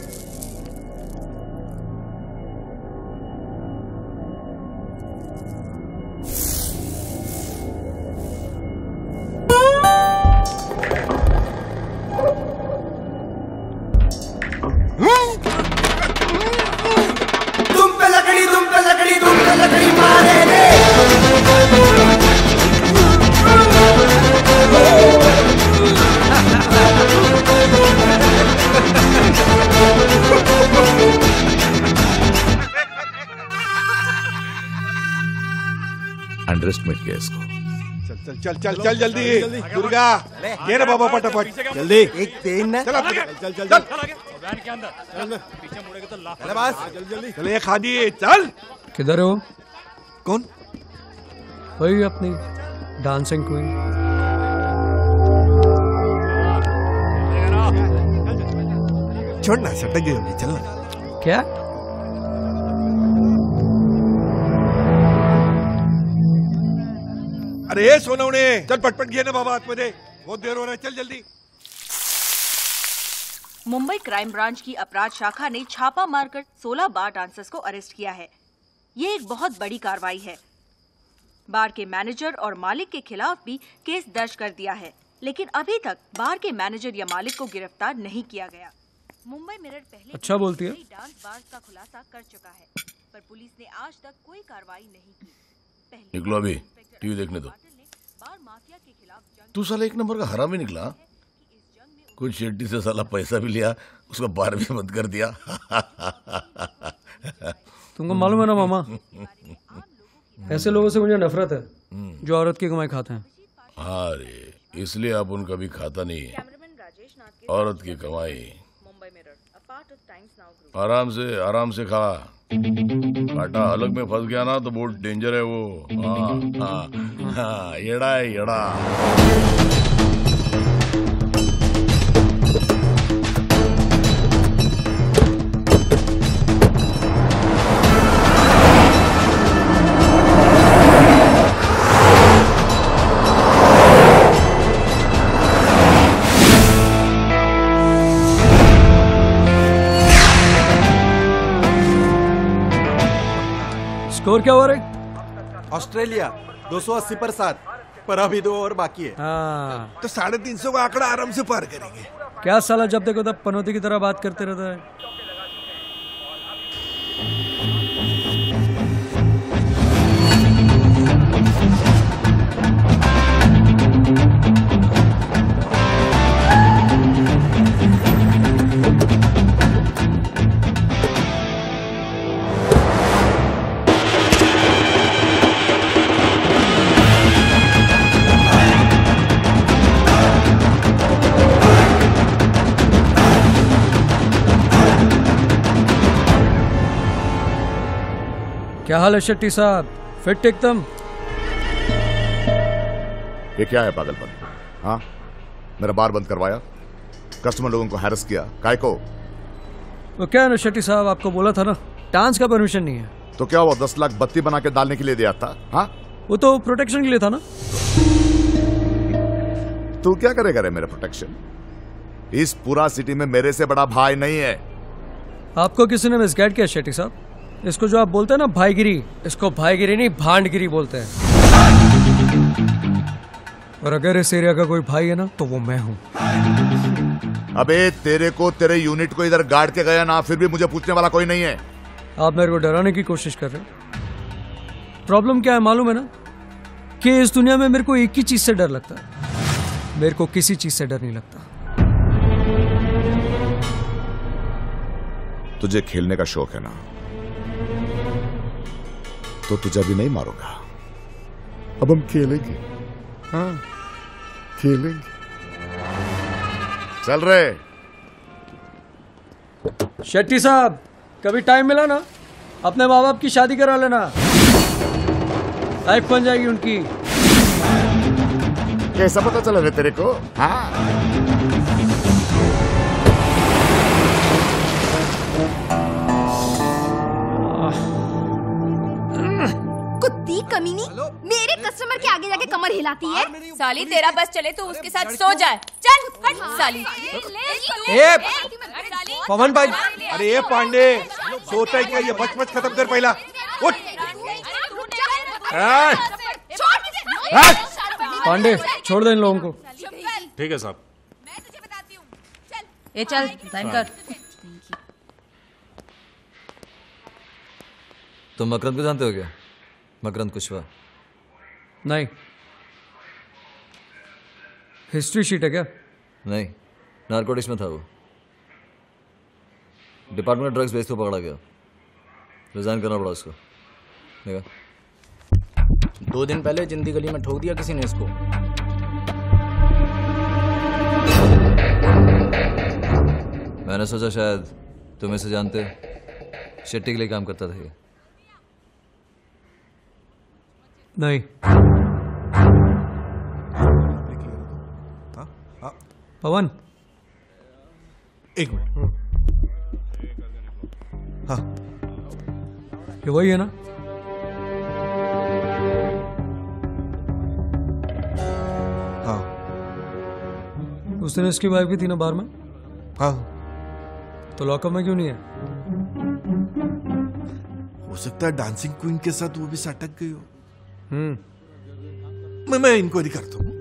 अंडरएस्टिमेट किया इसको। चल चल चल चल जल्दी दुर्गा ये ना बाबा फटाफट जल्दी एक तीन ना चल चल चल चल वैन के अंदर चल पीछे मुड़ेगा तो लाख चल बस जल्दी जल्दी चल ये खादी चल। किधर है वो? कौन? वही अपनी डांसिंग क्वीन। छोड़ ना सटक गई चल ना। क्या? अरे सोनवणे चल पटपट घे ना बाबा आतमध्ये बहुत देर हो रहा है चल जल्दी। मुंबई क्राइम ब्रांच की अपराध शाखा ने छापा मारकर 16 बार डांसर्स को अरेस्ट किया है। ये एक बहुत बड़ी कार्रवाई है। बार के मैनेजर और मालिक के खिलाफ भी केस दर्ज कर दिया है, लेकिन अभी तक बार के मैनेजर या मालिक को गिरफ्तार नहीं किया गया। मुंबई मिरर पहले अच्छा बोलती है। डांस बार का खुलासा कर चुका है, पर पुलिस ने आज तक कोई कार्रवाई नहीं की। निकलो अभी टीवी देखने दो। तू साला एक नंबर का हरामी निकला। कुछ शेट्टी से साला पैसा भी लिया, उसका बार भी बंद कर दिया। तुमको मालूम है ना मामा, ऐसे लोगों से मुझे नफरत है जो औरत की कमाई खाते हैं। हाँ रे, इसलिए आप उनका भी खाता नहीं है। औरत की कमाई आराम से खा। काटा अलग में फंस गया ना तो बहुत डेंजर है वो। हाँ, येड़ा है येड़ा। स्कोर क्या हुआ रे? ऑस्ट्रेलिया 280 पर 7, पर अभी 2 और बाकी है। हाँ तो 350 का आंकड़ा आराम से पार करेंगे। क्या साला जब देखो तब पनौती की तरह बात करते रहता है। क्या हाल है शेट्टी साहब? फिट एकदम? ये क्या है पागलपन? हाँ, मेरा बार बंद करवाया, कस्टमर लोगों को हैरेस किया, काय को? वो क्या है ना शेट्टी साहब, आपको बोला था ना डांस का परमिशन नहीं है। तो क्या हुआ, 10 लाख बत्ती बना के डालने के लिए दिया था? हाँ, वो तो प्रोटेक्शन के लिए था ना। तू क्या करेगा रे मेरा प्रोटेक्शन? इस पूरा सिटी में मेरे से बड़ा भाई नहीं है। आपको किसी ने मिसगाइड किया शेट्टी साहब। इसको जो आप बोलते हैं ना भाईगिरी, इसको भाईगिरी नहीं भांडगिरी बोलते हैं। और अगर इस एरिया का कोई भाई है ना तो वो मैं हूं। अबे तेरे को, तेरे यूनिट को इधर गाड़ के गया ना, फिर भी मुझे पूछने वाला कोई नहीं है। आप मेरे को डराने की कोशिश कर रहे हैं। प्रॉब्लम क्या है मालूम है ना, कि इस दुनिया में मेरे को एक ही चीज से डर लगता है, मेरे को किसी चीज से डर नहीं लगता। तुझे खेलने का शौक है ना, तो तुझे अभी नहीं मारूंगा। अब हम खेलेंगे। हाँ, खेलेंगे। चल रहे। शेट्टी साहब, कभी टाइम मिला ना अपने माँ बाप की शादी करा लेना। लाइफ बन जाएगी उनकी। कैसा पता चला रे तेरे को? हाँ कुत्ती कमीनी, मेरे कस्टमर के आगे जाके कमर हिलाती है। साली तेरा बस चले तो उसके साथ सो जाए। चल हट साली। ए पवन भाई, अरे ये पांडे सोता है क्या? ये बच खत्म कर पहला। उठ पांडे छोड़ दे इन लोगों को। ठीक है साहब। ए चल साइन कर। तुम मकरंद को जानते हो क्या? मकरंद कुशवाहा? नहीं। हिस्ट्री शीट है क्या? नहीं, नारकोटिक्स में था वो। डिपार्टमेंट में ड्रग्स बेचते हुए पकड़ा गया। रिजाइन करना पड़ा उसको। देखा 2 दिन पहले जिंदी गली में ठोक दिया किसी ने इसको। मैंने सोचा शायद तुम इसे जानते। शेट्टी के लिए काम करता था ये। नहीं। पवन एक मिनट। हाँ ये वही है ना? हाँ। उस दिन इसकी वाइफ भी थी ना बार में? हाँ। तो लॉकअप में क्यों नहीं है? हो सकता है डांसिंग क्वीन के साथ वो भी सटक गई हो। मैं इंक्वायरी करता हूँ।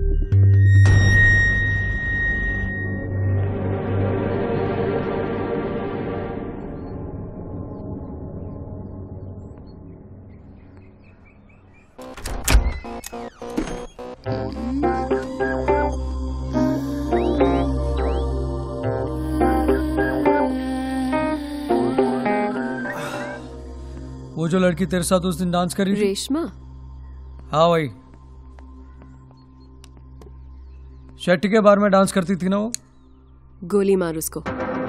वो जो लड़की तेरे साथ उस दिन डांस करी थी? रेशमा? हाँ वही। शेट्टी के बार में डांस करती थी ना वो? गोली मार उसको।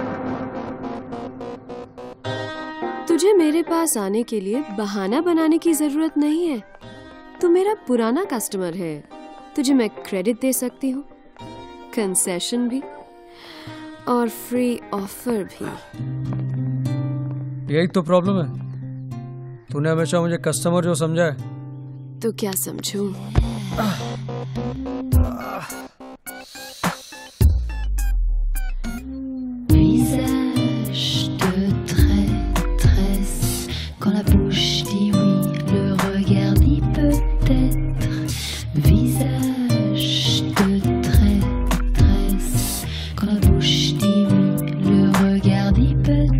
तुझे मेरे पास आने के लिए बहाना बनाने की जरूरत नहीं है। तू मेरा पुराना कस्टमर है। तुझे मैं क्रेडिट दे सकती हूँ, कंसेशन भी और फ्री ऑफर भी। यही तो प्रॉब्लम है। तूने हमेशा मुझे कस्टमर जो समझा है। तो क्या समझूं? Visage de traîtresse, quand la bouche dit oui, le regard dit peut-être. Visage de traîtresse, quand la bouche dit oui, le regard dit peut-être.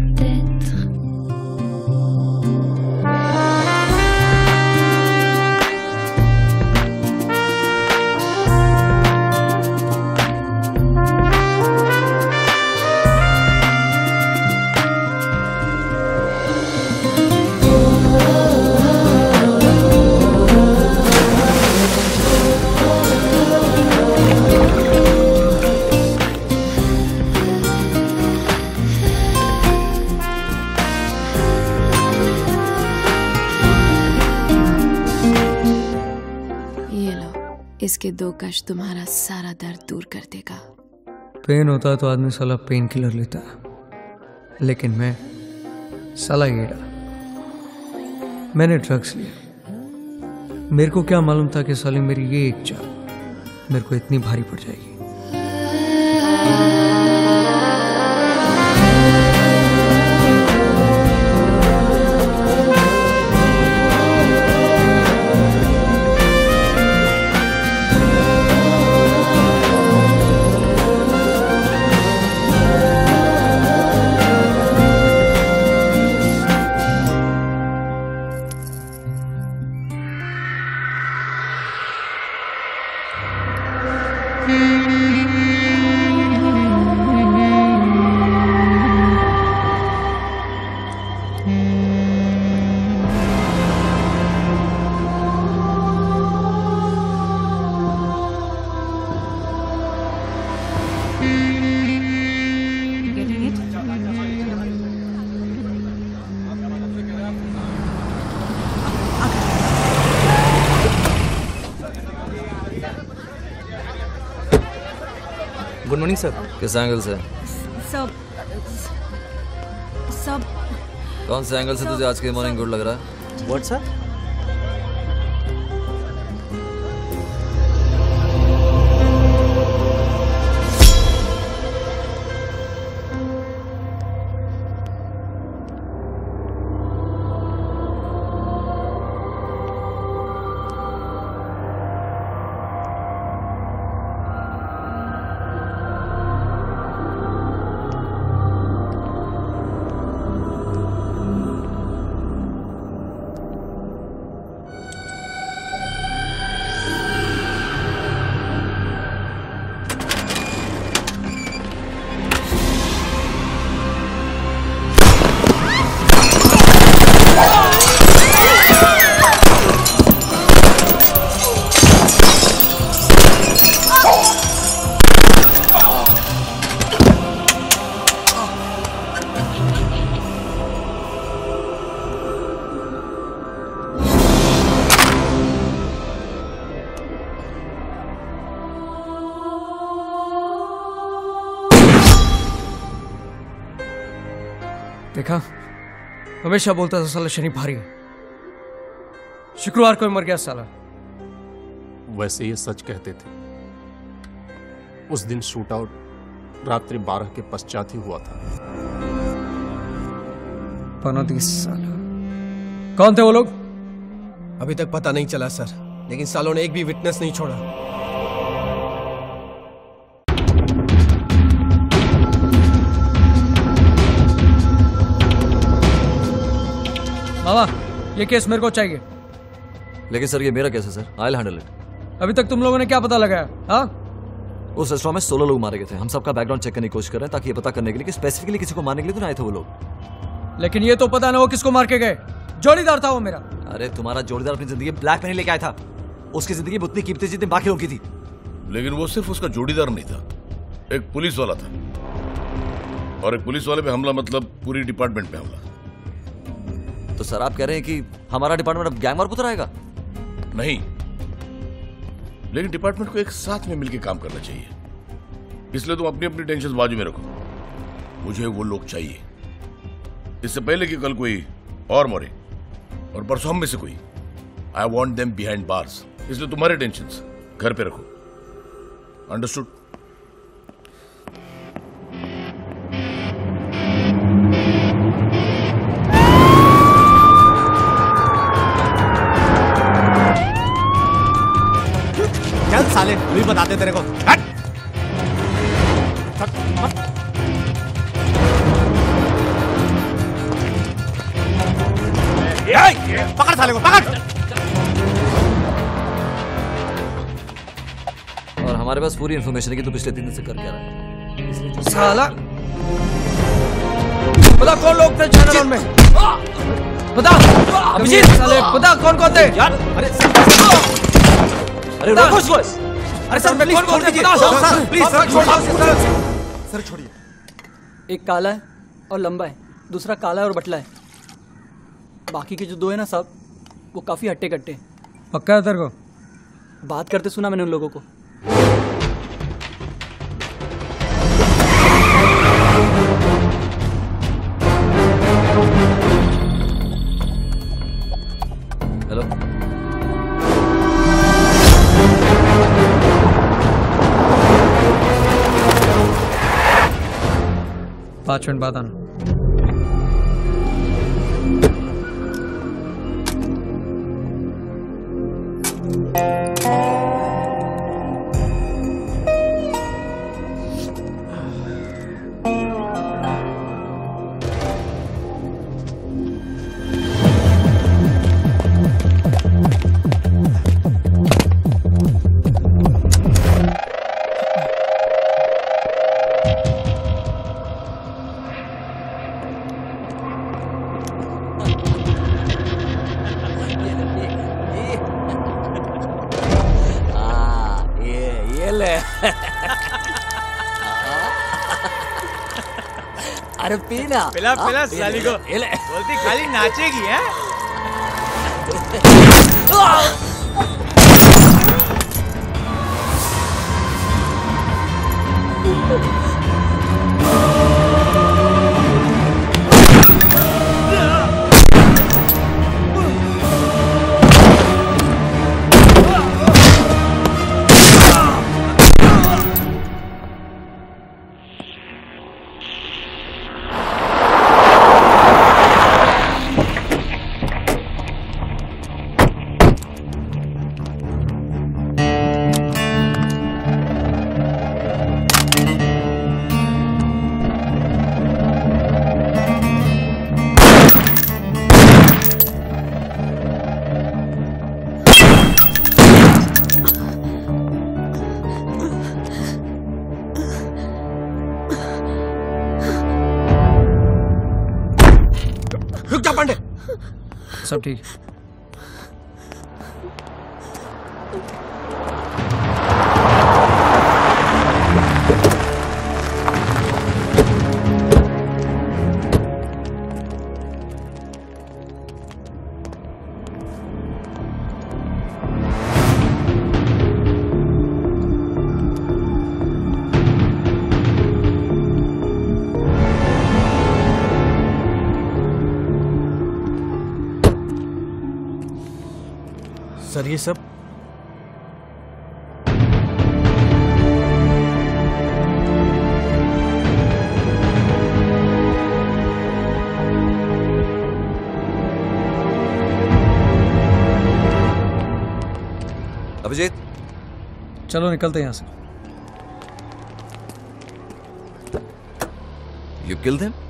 इसके 2 कश तुम्हारा सारा दर्द दूर कर देगा। पेन होता है तो आदमी साला पेन किलर लेता है, लेकिन मैं साला येड़ा। मैंने ड्रग्स लिया। मेरे को क्या मालूम था कि साली मेरी ये एक चाल मेरे को इतनी भारी पड़ जाएगी। Good morning sir. किस एंगल से? सब कौन से एंगल से तुझे आज की मॉर्निंग गुड लग रहा है? What sir? देखा, हमेशा बोलता था साला शनि भारी है, शुक्रवार को मर गया साला। वैसे ये सच कहते थे। उस दिन शूट आउट रात्रि 12 के पश्चात ही हुआ था। 29 साल। कौन थे वो लोग? अभी तक पता नहीं चला सर, लेकिन सालों ने एक भी विटनेस नहीं छोड़ा। मामा, ये केस मेरे को चाहिए। लेकिन सर ये मेरा केस है sir, I will handle it. अभी तक तुम लोगों ने क्या पता लगाया? हाँ, उस रेस्टोरेंट में 16 लोग मारे गए थे। हम सबका बैकग्राउंड चेक करने की कोशिश कर रहे हैं ताकि ये पता करने के लिए कि स्पेसिफिकली किसी को मारने के लिए तो नहीं आए थे वो लोग। लेकिन ये तो पता ना वो किसको मार के गए। जोड़ीदार था वो मेरा। अरे तुम्हारा जोड़ीदार अपनी जिंदगी ब्लैक में नहीं लेके आया था। उसकी जिंदगी में उतनी कीमती जितनी बाकी लोगों की थी। लेकिन वो सिर्फ उसका जोड़ीदार नहीं था, एक पुलिस वाला था। और एक पुलिस वाले पे हमला मतलब पूरी डिपार्टमेंट पे हमला। तो सर आप कह रहे हैं कि हमारा डिपार्टमेंट अब गैंग वॉर पर उतराएगा? नहीं, लेकिन डिपार्टमेंट को एक साथ में मिलकर काम करना चाहिए। इसलिए तुम अपनी अपनी टेंशन बाजू में रखो। मुझे वो लोग चाहिए, इससे पहले कि कल कोई और मरे और परसों हम में से कोई। I want them behind bars. इसलिए तुम्हारे टेंशन घर पे रखो। अंडरस्टूड? चल साले, भी बताते तेरे को। हट! पकड़ साले को, पकड़! और हमारे पास पूरी इंफॉर्मेशन है कि तू पिछले 3 दिन से कर क्या रहा है। साला पता कौन लोग थे चैनल में? पता अभिजीत साले, पता कौन कौन थे यार? अरे रोको इसको। अरे सर प्लीज छोड़ दीजिए सर, प्लीज सर छोड़। सर छोड़िए। एक काला है और लंबा है, दूसरा काला है और बटला है। बाकी के जो 2 है ना सब, वो काफी हट्टे कट्टे। पक्का है तेरे को? बात करते सुना मैंने उन लोगों को। हेलो, 5 मिनट बाद आना। अरे पीना, पिला पिला साली को। बोलती खाली नाचेगी है। सब ठीक। सर ये सब अभिजीत, चलो निकलते हैं यहां से। You killed him?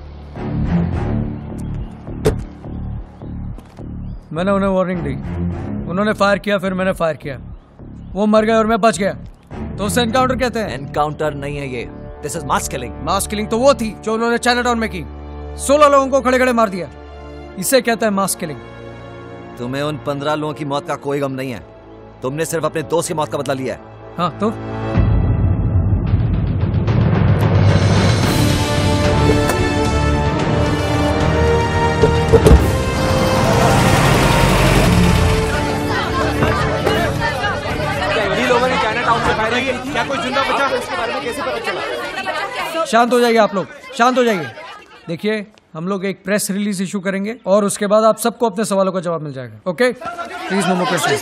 मैंने उन्हें वार्निंग दी, उन्होंने फायर किया, फिर मैंने फायर किया, वो मर गए और मैं बच गया, तो उसे एनकाउंटर कहते हैं। एनकाउंटर नहीं है ये, this is mass killing. Mass killing तो वो थी जो उन्होंने चाइनाटाउन में की, 16 लोगों को खड़े खड़े मार दिया, इसे कहते हैं मास किलिंग। तुम्हें उन 15 लोगों की मौत का कोई गम नहीं है, तुमने सिर्फ अपने दोस्त की मौत का बदला लिया है। हाँ तो क्या कोई जिंदा बचा? इसके बारे में कैसे पता चला? शांत हो जाइए आप लोग, शांत हो जाइए। देखिए हम लोग एक प्रेस रिलीज इशू करेंगे और उसके बाद आप सबको अपने सवालों का जवाब मिल जाएगा। Okay please, no more questions.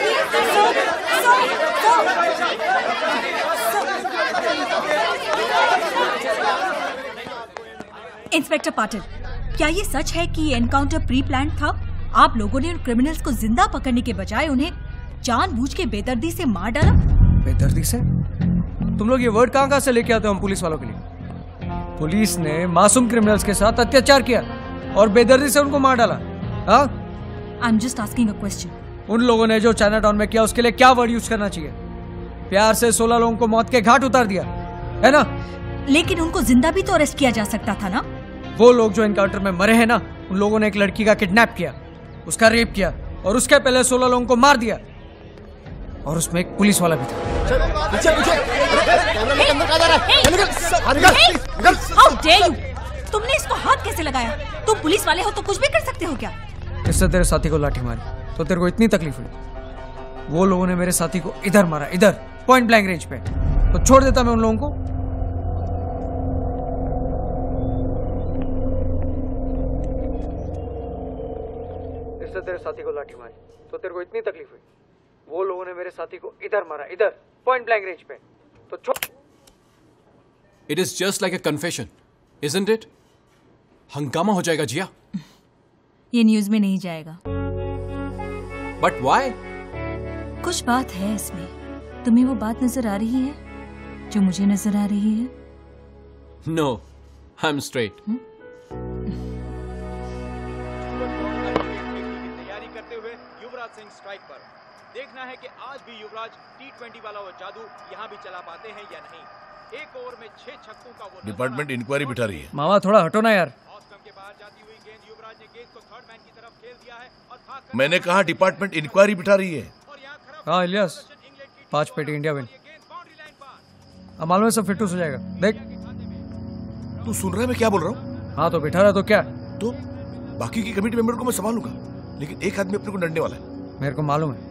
Inspector Patil, क्या ये सच है कि ये एनकाउंटर प्री प्लान था? आप लोगों ने उन क्रिमिनल्स को जिंदा पकड़ने के बजाय उन्हें जानबूझ के बेदर्दी से मार डाला। बेदर्दी से? तुम लोग ये वर्ड कहां से लेके आते हो हम पुलिस वालों के लिए? पुलिस ने मासूम क्रिमिनल्स के साथ अत्याचार किया और बेदर्दी से उनको मार डाला। हाँ? I am just asking a question. उन लोगों ने जो चाइनाटाउन में किया उसके लिए क्या वर्ड यूज करना चाहिए? प्यार से 16 लोगों को मौत के घाट उतार दिया, है ना? लेकिन उनको जिंदा भी तो अरेस्ट किया जा सकता था ना? वो लोग जो एनकाउंटर में मरे हैं ना, उन लोगों ने एक लड़की का किडनैप किया, उसका रेप किया और उसके पहले 16 लोगों को मार दिया, और उसमें एक पुलिस वाला भी था। पीछे पीछे, कैमरा के अंदर कहाँ जा रहा है? निकल। How dare you? तुमने इसको हाथ कैसे लगाया? तुम पुलिस वाले हो तो कुछ भी कर सकते हो क्या? इससे तेरे साथी को लाठी मारी तो तेरे को इतनी तकलीफ हुई? वो लोगों ने मेरे साथी को इधर मारा, इधर पॉइंट ब्लैंक रेंज पे, तो छोड़ देता मैं उन लोगों को? इससे तेरे साथी को लाठी मारी तो तेरे को इतनी तकलीफ हुई? वो लोगों ने मेरे साथी को इधर मारा, इधर पॉइंट ब्लैंक रेंज पे, तो छोड़। It is just like a confession, isn't it? हंगामा हो जाएगा जिया। ये न्यूज में नहीं जाएगा। But why? कुछ बात है इसमें। तुम्हें वो बात नजर आ रही है जो मुझे नजर आ रही है? No, I am straight. तैयारी करते हुए युवराज सिंह स्ट्राइक पर। देखना है कि आज भी युवराज T20 वाला वो जादू यहाँ भी चला पाते हैं या नहीं। एक ओवर में 6 छक्कों का वो डिपार्टमेंट इंक्वायरी बिठा रही है। मामा थोड़ा हटो ना यार। मैंने कहा डिपार्टमेंट इंक्वायरी बिठा रही है। हाँ इलियास, 5 पेटी इंडिया विन। अब मालूम है सब फिटूस हो जाएगा। देख तू सुन रहा है मैं क्या बोल रहा हूँ? हाँ तो बिठा रहा तो क्या? तो बाकी की कमेटी मेंबर को मैं संभालूंगा, लेकिन एक आदमी अपने को डरने वाला है। मेरे को मालूम है।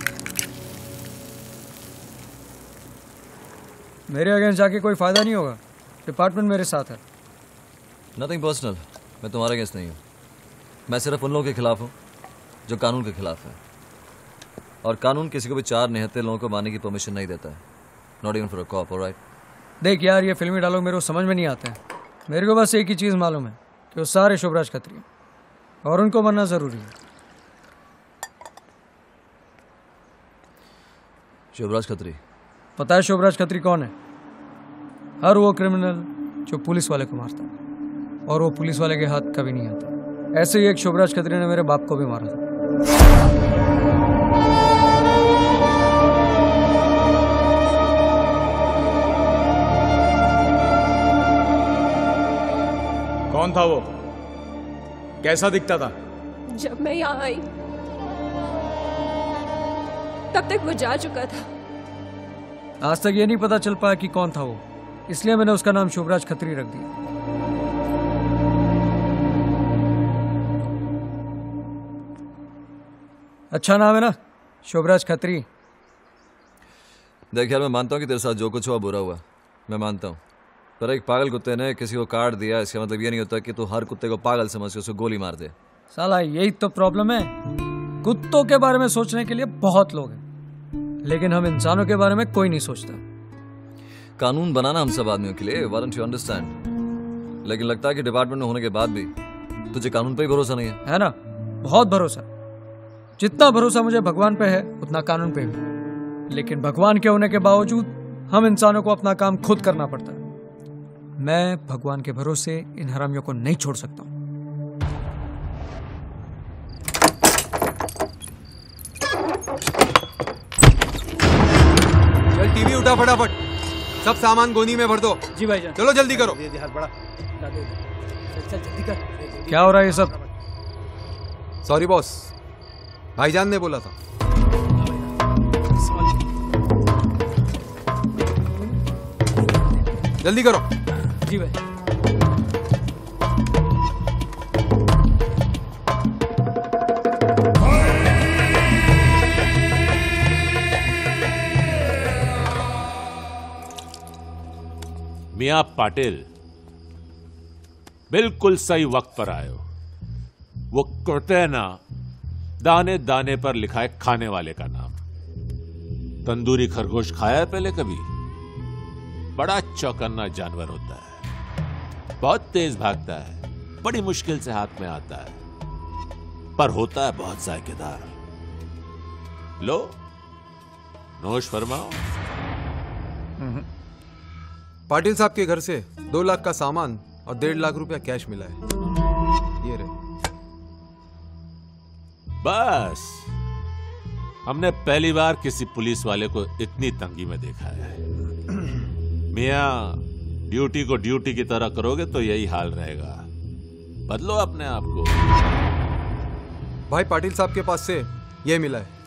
मेरे अगेंस्ट जाके कोई फायदा नहीं होगा, डिपार्टमेंट मेरे साथ है। नथिंग पर्सनल, मैं तुम्हारे अगेंस्ट नहीं हूँ। मैं सिर्फ उन लोगों के खिलाफ हूँ जो कानून के खिलाफ है, और कानून किसी को भी 4 निहत्थे लोगों को मारने की परमिशन नहीं देता है, not even for a cop, alright? देख यार, ये फिल्मी डायलॉग मेरे को समझ में नहीं आते हैं। मेरे को बस एक ही चीज़ मालूम है कि वो सारे शुभराज खत्री हैं और उनको मरना ज़रूरी है। शुभराज खत्री? पता है शुभराज खत्री कौन है? हर वो क्रिमिनल जो पुलिस वाले को मारता है, और वो पुलिस वाले के हाथ कभी नहीं आता। ऐसे ही एक शुभराज खत्री ने मेरे बाप को भी मारा था। कौन था वो? कैसा दिखता था? जब मैं यहाँ आई तब तक वो जा चुका था। आज तक ये नहीं पता चल पाया कि कौन था वो, इसलिए मैंने उसका नाम शुभराज खत्री रख दिया। अच्छा नाम है ना, शुभराज खत्री। देख यार, मैं मानता हूँ कि तेरे साथ जो कुछ हुआ बुरा हुआ, मैं मानता हूँ, पर एक पागल कुत्ते ने किसी को काट दिया, इसका मतलब ये नहीं होता कि तू हर कुत्ते को पागल समझ के उसको गोली मार दे। साला यही तो प्रॉब्लम है, कुत्तों के बारे में सोचने के लिए बहुत लोग हैं, लेकिन हम इंसानों के बारे में कोई नहीं सोचता। कानून बनाना हम सब आदमियों के लिए, why don't you understand? लेकिन लगता है कि डिपार्टमेंट में होने के बाद भी तुझे कानून पे ही भरोसा नहीं है ना? बहुत भरोसा, जितना भरोसा मुझे भगवान पे है उतना कानून पे भी। लेकिन भगवान के होने के बावजूद हम इंसानों को अपना काम खुद करना पड़ता है। मैं भगवान के भरोसे इन हरामियों को नहीं छोड़ सकता हूं। चल टीवी उठा फटाफट, सब सामान गोनी में भर दो। जी भाईजान। चलो जल्दी करो। हाथ बढ़ा। चल जल्दी कर। क्या हो रहा है ये सब? सॉरी बॉस, भाईजान ने बोला था। जल्दी करो। जी भाई। मियां पाटिल, बिल्कुल सही वक्त पर आए हो। वो कहते हैं ना, दाने दाने पर लिखा है खाने वाले का नाम। तंदूरी खरगोश खाया है पहले कभी? बड़ा चौकन्ना जानवर होता है, बहुत तेज भागता है, बड़ी मुश्किल से हाथ में आता है, पर होता है बहुत जायकेदार। लो, नोश फरमाओ। पाटिल साहब के घर से 2 लाख का सामान और 1.5 लाख रुपया कैश मिला है। ये रहे। बस, हमने पहली बार किसी पुलिस वाले को इतनी तंगी में देखा है। मियां, ड्यूटी को ड्यूटी की तरह करोगे तो यही हाल रहेगा। बदलो अपने आप को। भाई पाटिल साहब के पास से ये मिला है।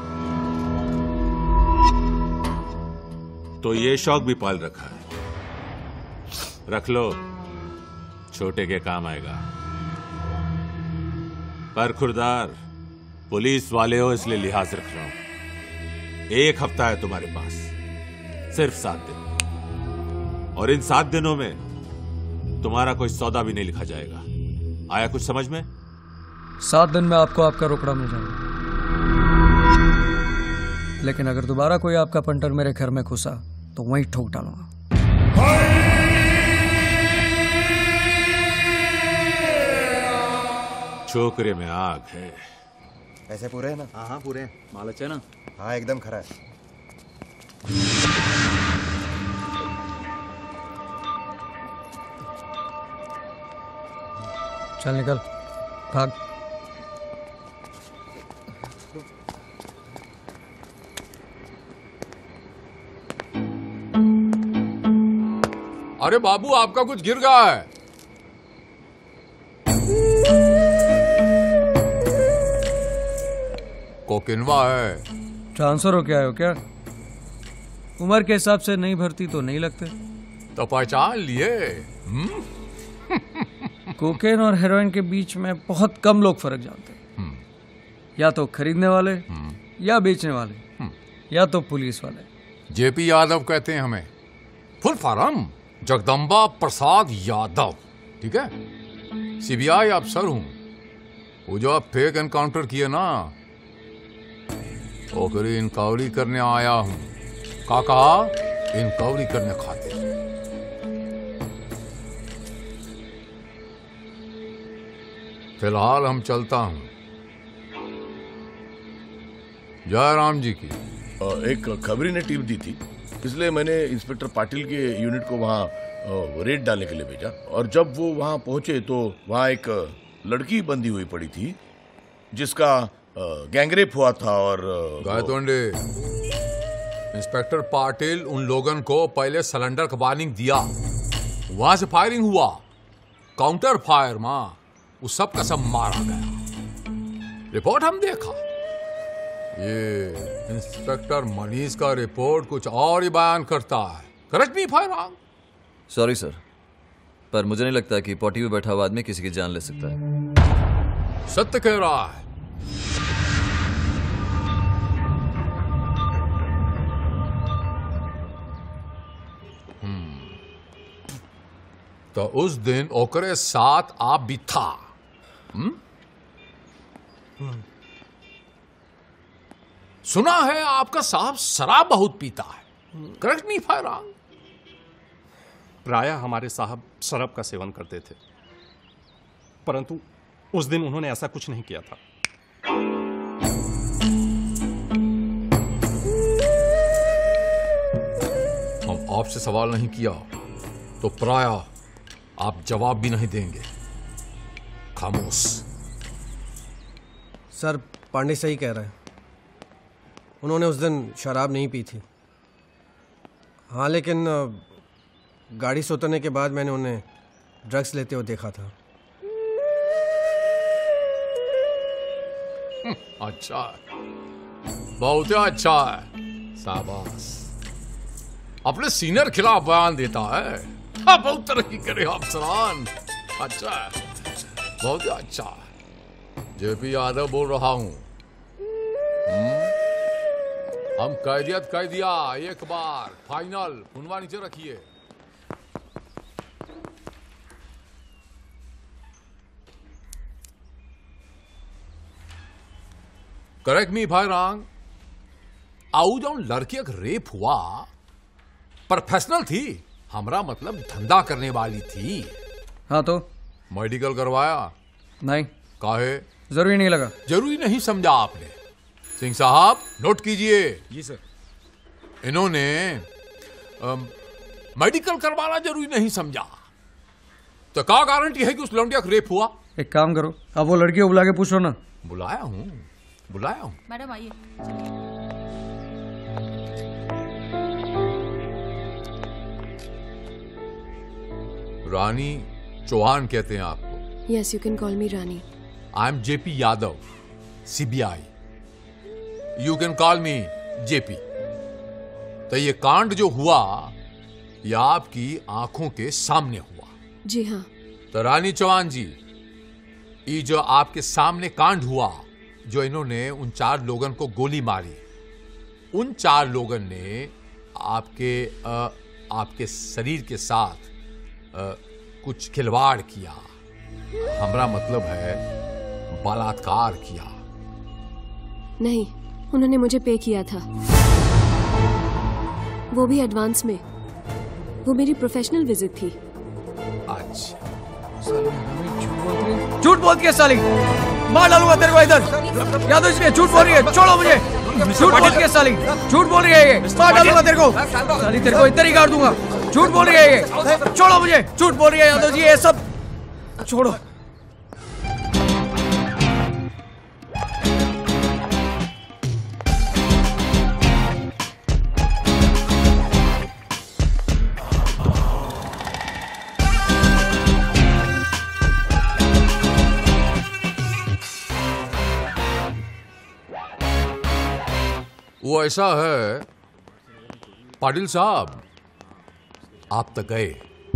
तो ये शौक भी पाल रखा है। रख लो, छोटे के काम आएगा। पर खुरदार, पुलिस वाले हो इसलिए लिहाज रख रहा हूं। 1 हफ्ता है तुम्हारे पास, सिर्फ 7 दिन, और इन 7 दिनों में तुम्हारा कोई सौदा भी नहीं लिखा जाएगा। आया कुछ समझ में? 7 दिन में आपको आपका रोकड़ा मिल जाएगा, लेकिन अगर दोबारा कोई आपका पंटर मेरे घर में घुसा तो वहीं ठोक डालूंगा। छोकरे में आग है। पैसे पूरे हैं ना? हाँ पूरे हैं। माल अच्छा है ना? हाँ एकदम खरा है। चल निकल, भाग। अरे बाबू, आपका कुछ गिर गया है। कोकिनवा है। ट्रांसफर हो क्या, क्या उम्र के हिसाब से नहीं भर्ती तो नहीं लगते? तो पहचान लिए। कोकेन और हेरोइन के बीच में बहुत कम लोग फर्क जानते हैं। या तो खरीदने वाले, या बेचने वाले, या तो पुलिस वाले। जेपी यादव कहते हैं हमें। फुल फॉर्म जगदम्बा प्रसाद यादव, ठीक है? सीबीआई अफसर हूं। वो जो आप फेक एनकाउंटर किए ना, ओकरी इंक्वायरी करने आया हूं। काका, इंक्वायरी करने खातिर। फिलहाल हम चलता हूं। जय राम जी की। एक खबरी ने टिप दी थी, इसलिए मैंने इंस्पेक्टर पाटिल के यूनिट को वहाँ रेड डालने के लिए भेजा। और जब वो वहाँ पहुंचे तो वहाँ एक लड़की बंधी हुई पड़ी थी जिसका गैंगरेप हुआ था। और गायतोंडे, इंस्पेक्टर पाटिल उन लोगन को पहले सिलेंडर का वार्निंग दिया, वहां से फायरिंग हुआ, काउंटर फायर मां वो सब का सब मारा गया। रिपोर्ट हम देखा, ये इंस्पेक्टर मनीष का रिपोर्ट कुछ और ही बयान करता है। Correct me if I am wrong. Sorry sir, पर मुझे नहीं लगता कि पॉटी में बैठा हुआ आदमी किसी की जान ले सकता है। सत्य कह रहा है। तो उस दिन ओकरे साथ आप भी था। सुना है आपका साहब शराब बहुत पीता है। Correct me if I am wrong. प्रायः हमारे साहब शराब का सेवन करते थे, परंतु उस दिन उन्होंने ऐसा कुछ नहीं किया था। हम आपसे सवाल नहीं किया तो प्रायः आप जवाब भी नहीं देंगे। खामोश। सर, पांडे सही कह रहा है। उन्होंने उस दिन शराब नहीं पी थी। हाँ, लेकिन गाड़ी से उतरने के बाद मैंने उन्हें ड्रग्स लेते हुए देखा था। अच्छा है, बहुत ही अच्छा है। शाबाश। अपने सीनियर खिलाफ बयान देता है। हाँ, बहुत तरक्की करे अफसरान। अच्छा है, बहुत ही अच्छा है। जेपी यादव बोल रहा हूं। हम कैदियत कह दिया एक बार फाइनल। फुनवा नीचे रखिए। Correct me if I am wrong. आउ जो लड़की एक रेप हुआ, प्रोफेशनल थी, हमरा मतलब धंधा करने वाली थी। हाँ तो मेडिकल करवाया? नहीं। काहे? जरूरी नहीं लगा। जरूरी नहीं समझा आपने। सिंह साहब नोट कीजिए। जी सर। इन्होंने मेडिकल करवाना जरूरी नहीं समझा, तो क्या गारंटी है कि उस लौंडिया का रेप हुआ? एक काम करो, अब वो लड़की को बुला के पूछो ना। बुलाया हूं, बुलाया हूं। मैडम आइए। रानी चौहान कहते हैं आपको? Yes, you can call me Rani. I am JP Yadav, CBI. You can call me JP. तो ये कांड जो हुआ ये आपकी आंखों के सामने हुआ? जी हाँ। तो रानी चौहान जी, ये जो आपके सामने कांड हुआ, जो इन्होंने उन 4 लोगों को गोली मारी, उन 4 लोगों ने आपके शरीर के साथ कुछ खिलवाड़ किया। हमारा मतलब है बलात्कार किया। नहीं, उन्होंने मुझे पे किया था, वो भी एडवांस में। वो मेरी प्रोफेशनल विजिट थी। अच्छा। झूठ बोलती है साली, मार डालूंगा तेरे को इधर। यादव इसलिए झूठ बोल रही है, छोड़ो मुझे। झूठ बोलती है साली, झूठ बोल रही है ये, मार डालूंगा तेरे को। साली तेरे को इधर ही काट दूंगा। झूठ बोल रही है ये, छोड़ो मुझे। झूठ बोल रही है यादव जी, ये सब छोड़ो। वो ऐसा है पाटिल साहब, आप तक गए।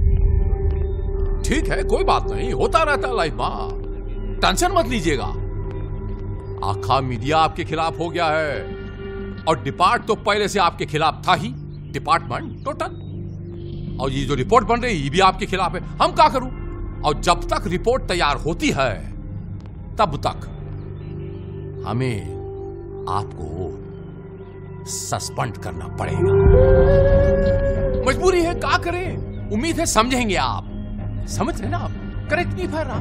ठीक है, कोई बात नहीं, होता रहता लाइफ में, टेंशन मत लीजिएगा। आखा मीडिया आपके खिलाफ हो गया है, और डिपार्ट तो पहले से आपके खिलाफ था ही, डिपार्टमेंट टोटल। और ये जो रिपोर्ट बन रही है ये भी आपके खिलाफ है। हम क्या करूं? और जब तक रिपोर्ट तैयार होती है तब तक हमें आपको सस्पेंड करना पड़ेगा। मजबूरी है, क्या करें? उम्मीद है समझेंगे आप। समझ रहे ना आप? करेक्ट नहीं भर रहा।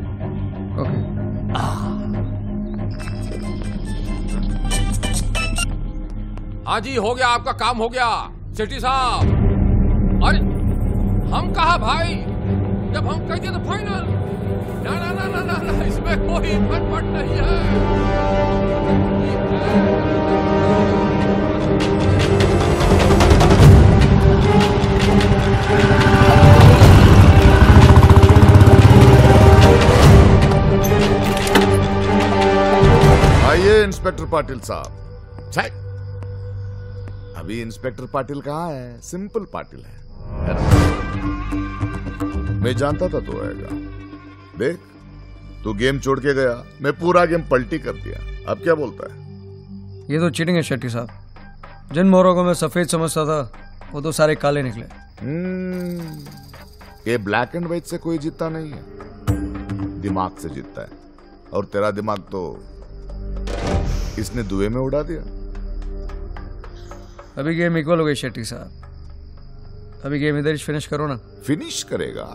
हाँ जी, हो गया, आपका काम हो गया सेठी साहब। अरे हम कहा भाई, जब हम कह दिए तो फाइनल। ना ना ना ना ना, इसमें कोई फटफट नहीं है। आइए इंस्पेक्टर पाटिल साहब, अभी इंस्पेक्टर पाटिल कहाँ है? सिंपल पाटिल है मैं जानता था तो आएगा। देख तू गेम छोड़ के गया, मैं पूरा गेम पलटी कर दिया। अब क्या बोलता है? ये तो चीटिंग है शेट्टी साहब। जिन मोरों को मैं सफेद समझता था वो तो सारे काले निकले। ये ब्लैक एंड व्हाइट से कोई जीतता नहीं है, दिमाग से जीतता है। और तेरा दिमाग तो इसने दुए में उड़ा दिया। अभी गेम इक्वल हो गई शेट्टी साहब, अभी गेम इधर फिनिश करो ना। फिनिश करेगा?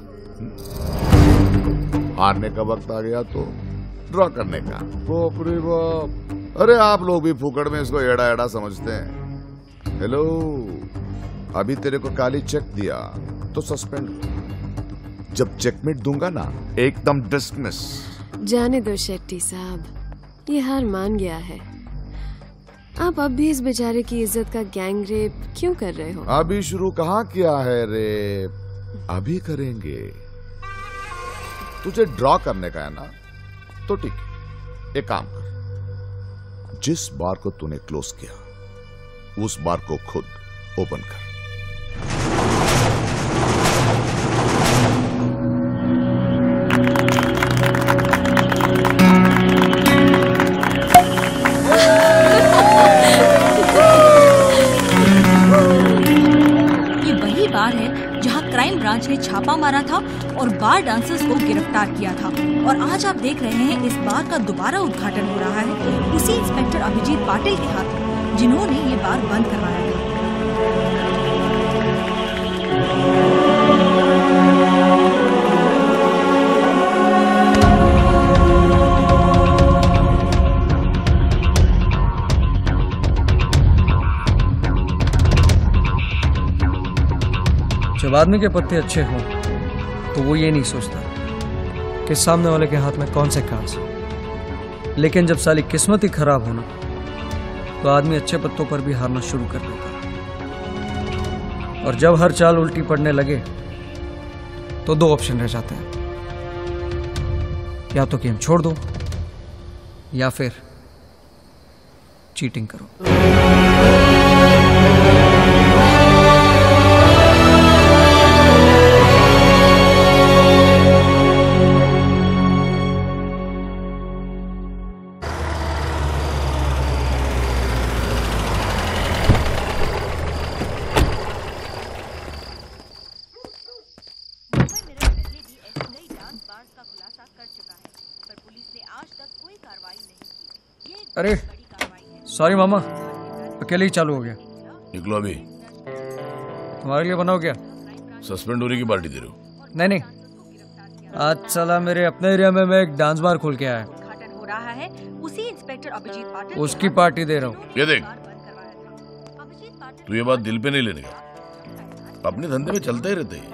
हारने का वक्त आ गया तो ड्रॉ करने का। बाप रे बाप, अरे आप लोग भी फुकड़ में इसको एड़ा एड़ा समझते हैं। हेलो, अभी तेरे को काली चेक दिया तो सस्पेंड, जब चेकमेट दूंगा ना एकदम डिसमिस। जाने दो शेट्टी साहब, ये हार मान गया है। आप अब भी इस बेचारे की इज्जत का गैंग रेप क्यों कर रहे हो? अभी शुरू कहाँ किया है रेप, अभी करेंगे। तुझे ड्रॉ करने का है ना, तो ठीक है, एक काम कर, जिस बार को तूने क्लोज किया उस बार को खुद ओपन कर। ये वही बार है जहां क्राइम ब्रांच ने छापा मारा था और बार डांसर्स को गिरफ्तार किया था। और आज आप देख रहे हैं इस बार का दोबारा उद्घाटन हो रहा है उसी इंस्पेक्टर अभिजीत पाटिल के हाथ, जिन्होंने ये बार बंद करवाया था। जब आदमी के पत्ते अच्छे हों तो वो ये नहीं सोचता कि सामने वाले के हाथ में कौन से कार्ड्स हैं, लेकिन जब साली किस्मत ही खराब हो ना तो आदमी अच्छे पत्तों पर भी हारना शुरू कर देता है। और जब हर चाल उल्टी पड़ने लगे तो दो ऑप्शन रह जाते हैं, या तो गेम छोड़ दो या फिर चीटिंग करो। अरे सॉरी मामा, अकेले ही चालू हो गया। निकलो अभी। तुम्हारे लिए बनाओ क्या? सस्पेंड होने की पार्टी दे रहे हो? नहीं नहीं, आज चला मेरे अपने एरिया में मैं एक डांस बार खोल के आया, उद्घाटन हो रहा है उसी इंस्पेक्टर अभिजीत पाटिल, उसकी पार्टी दे रहा हूँ। ये देख, तू ये बात दिल पे नहीं लेने का, अपने धंधे में चलते ही रहते हैं।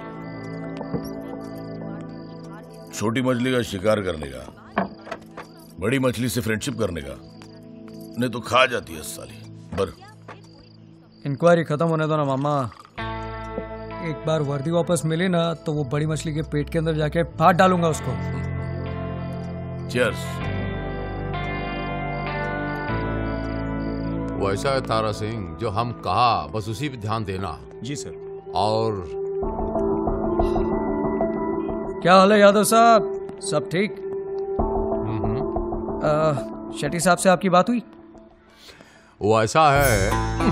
छोटी मछली का शिकार करने का, बड़ी मछली से फ्रेंडशिप करने का, नहीं तो खा जाती है साली। बर इंक्वायरी खत्म होने दो ना मामा, एक बार वर्दी वापस मिली ना तो वो बड़ी मछली के पेट के अंदर जाके फाड़ डालूंगा उसको। चीयर्स। वो ऐसा है तारा सिंह, जो हम कहा बस उसी पे ध्यान देना। जी सर। और क्या हाल है यादव साहब, सब ठीक? शेट्टी साहब से आपकी बात हुई? वो ऐसा है,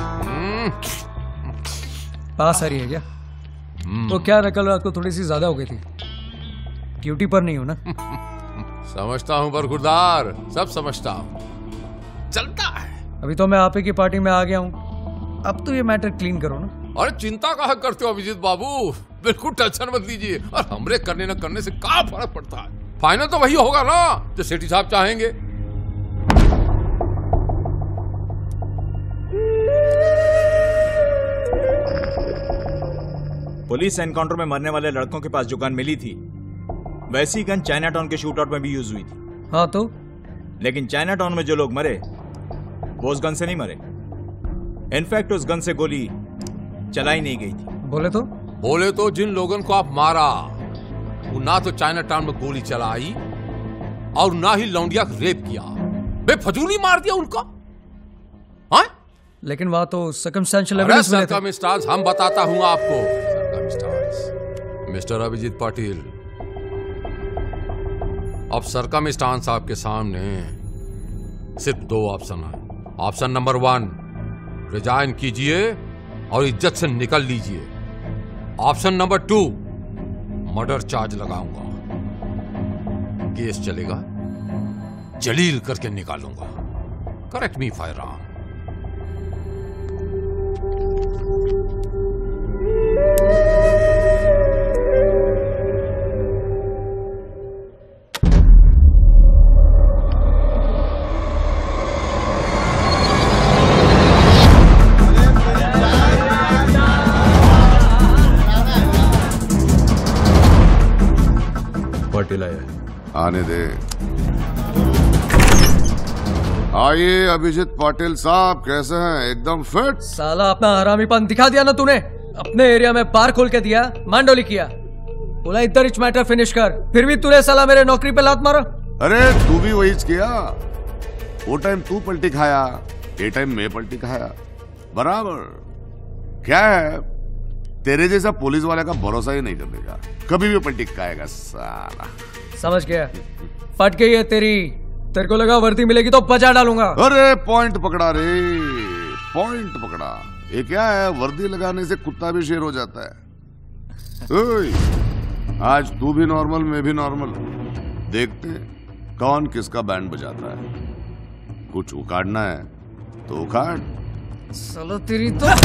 पास आ रही है क्या? तो क्या न कल रात को थोड़ी सी ज्यादा हो गई थी, ड्यूटी पर नहीं हो ना? समझता हूँ बरखुरदार, सब समझता हूँ, चलता है। अभी तो मैं आप ही की पार्टी में आ गया हूँ, अब तो ये मैटर क्लीन करो ना। अरे चिंता कहाँ करते हो अभिजीत बाबू, बिल्कुल टेंशन मत लीजिए। और हमरे करने न करने से क्या फर्क पड़ता है, फाइनल तो वही होगा ना जो सेठी साहब चाहेंगे। पुलिस एनकाउंटर में मरने वाले लड़कों के पास जो गन मिली थी वैसी gun Chinatown shootout आउट में भी यूज हुई थी। हाँ तो? लेकिन चाइना टाउन में जो लोग मरे वो उस गन से नहीं मरे, इनफैक्ट उस गन से गोली चलाई नहीं गई थी। बोले तो जिन लोगों को आप मारा वो ना तो चाइना टाउन में गोली चलाई और ना ही लौंडिया रेप किया, बेफजूली मार दिया उनका। हाँ? लेकिन वहां तो सर्कमस्टेंशियल एविडेंस मिले थे। सर्कमस्टांस हम बताता हूं आपको। सर्कमस्टांस मिस्टर अभिजीत पाटिल, अब सर्कमस्टांस आपके सामने सिर्फ 2 ऑप्शन है। ऑप्शन नंबर 1, रिजाइन कीजिए और इज्जत से निकल लीजिए। ऑप्शन नंबर 2, मर्डर चार्ज लगाऊंगा, केस चलेगा, जलील करके निकालूंगा। Correct me if I wrong. Patil आया। आने दे। आइए अभिजीत पाटिल साहब, कैसे हैं? एकदम फिट। साला अपना हरामीपन दिखा दिया ना तूने। अपने एरिया में बार खोल के दिया, मांडोली किया, बोला इधर इच मैटर फिनिश कर, फिर भी तूने साला मेरे नौकरी पे लात मारा। अरे तू भी वही किया। वो टाइम तू पलटी खाया, ये टाइम मैं पलटी खाया, बराबर। क्या है, तेरे जैसा पुलिस वाले का भरोसा ही नहीं करने का, कभी भी पलटी खाएगा साला। समझ गया, फट गई है तेरी। तेरे को लगा वर्दी मिलेगी तो बचा डालूंगा। अरे पॉइंट पकड़ा रे, पॉइंट पकड़ा। ये क्या है, वर्दी लगाने से कुत्ता भी शेर हो जाता है। ओए, आज तू भी नॉर्मल, मैं भी नॉर्मल। देखते हैं कौन किसका बैंड बजाता है। कुछ उखाड़ना है तो उखाड़। साला तेरी तो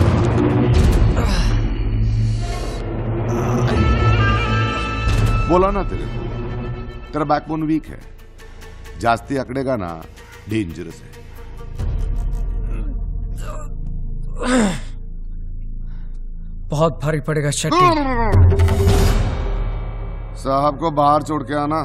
बोला ना तेरा बैकबोन वीक है, जास्ती अकड़ेगा ना डेंजरस है। बहुत भारी पड़ेगा शेट्टी। साहब को बाहर छोड़ के आना।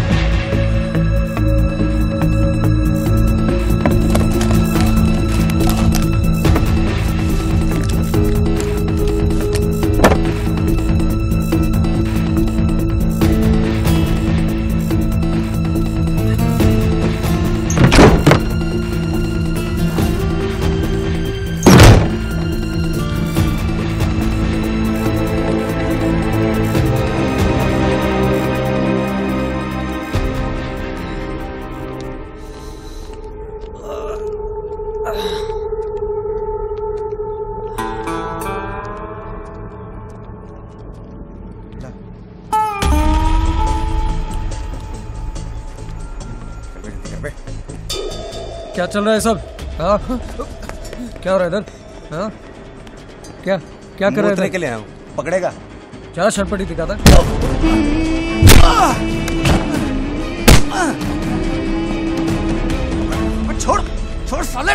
क्या चल रहा है सब? हाँ? क्या हो रहा है इधर? हाँ? क्या क्या कर रहे थे? के लिए आया हूँ, पकड़ेगा? क्या शटपटी दिखा था? छोड़ छोड़ साले।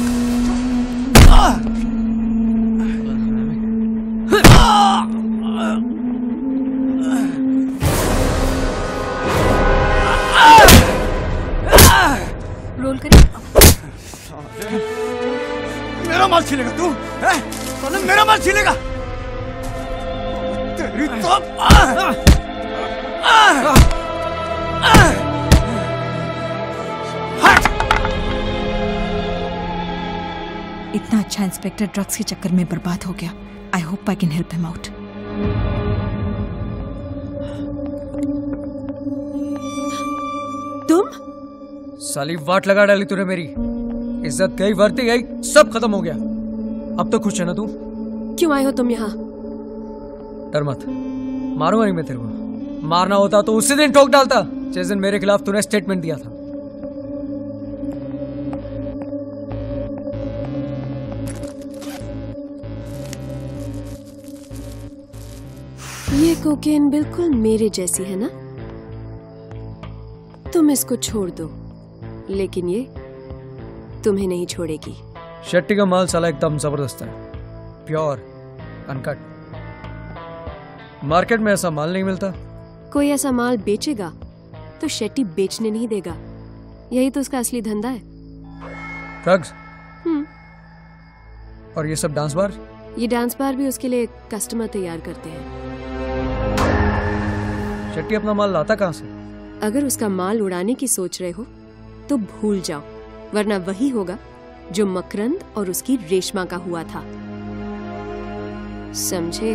रोल करें। मेरा माल छीलेगा तू? साले मेरा माल छीलेगा? तेरी तो इतना अच्छा इंस्पेक्टर ड्रग्स के चक्कर में बर्बाद हो गया। I hope I can help him out. तुम? साली वाट लगा डाली तूने मेरी। इज्जत गई, वर्दी गई, सब खत्म हो गया। अब तो खुश है ना तू? क्यों आए हो तुम यहाँ? डर मत, मारूंगा नहीं मैं तेरे को। मारना होता तो उसी दिन ठोक डालता जिस दिन मेरे खिलाफ तूने स्टेटमेंट दिया था। ये कोकेन बिल्कुल मेरे जैसी है ना? तुम इसको छोड़ दो, लेकिन ये तुम्हें नहीं छोड़ेगी। शेट्टी का माल साला एकदम जबरदस्त है, प्योर अनकट। मार्केट में ऐसा माल नहीं मिलता। कोई ऐसा माल बेचेगा तो शेट्टी बेचने नहीं देगा। यही तो उसका असली धंधा है। ड्रग्स? और ये सब डांस बार? ये डांस बार भी उसके लिए कस्टमर तैयार करते हैं। शेट्टी अपना माल लाता कहां से? अगर उसका माल उड़ाने की सोच रहे हो तो भूल जाओ, वरना वही होगा जो मकरंद और उसकी रेशमा का हुआ था। समझे?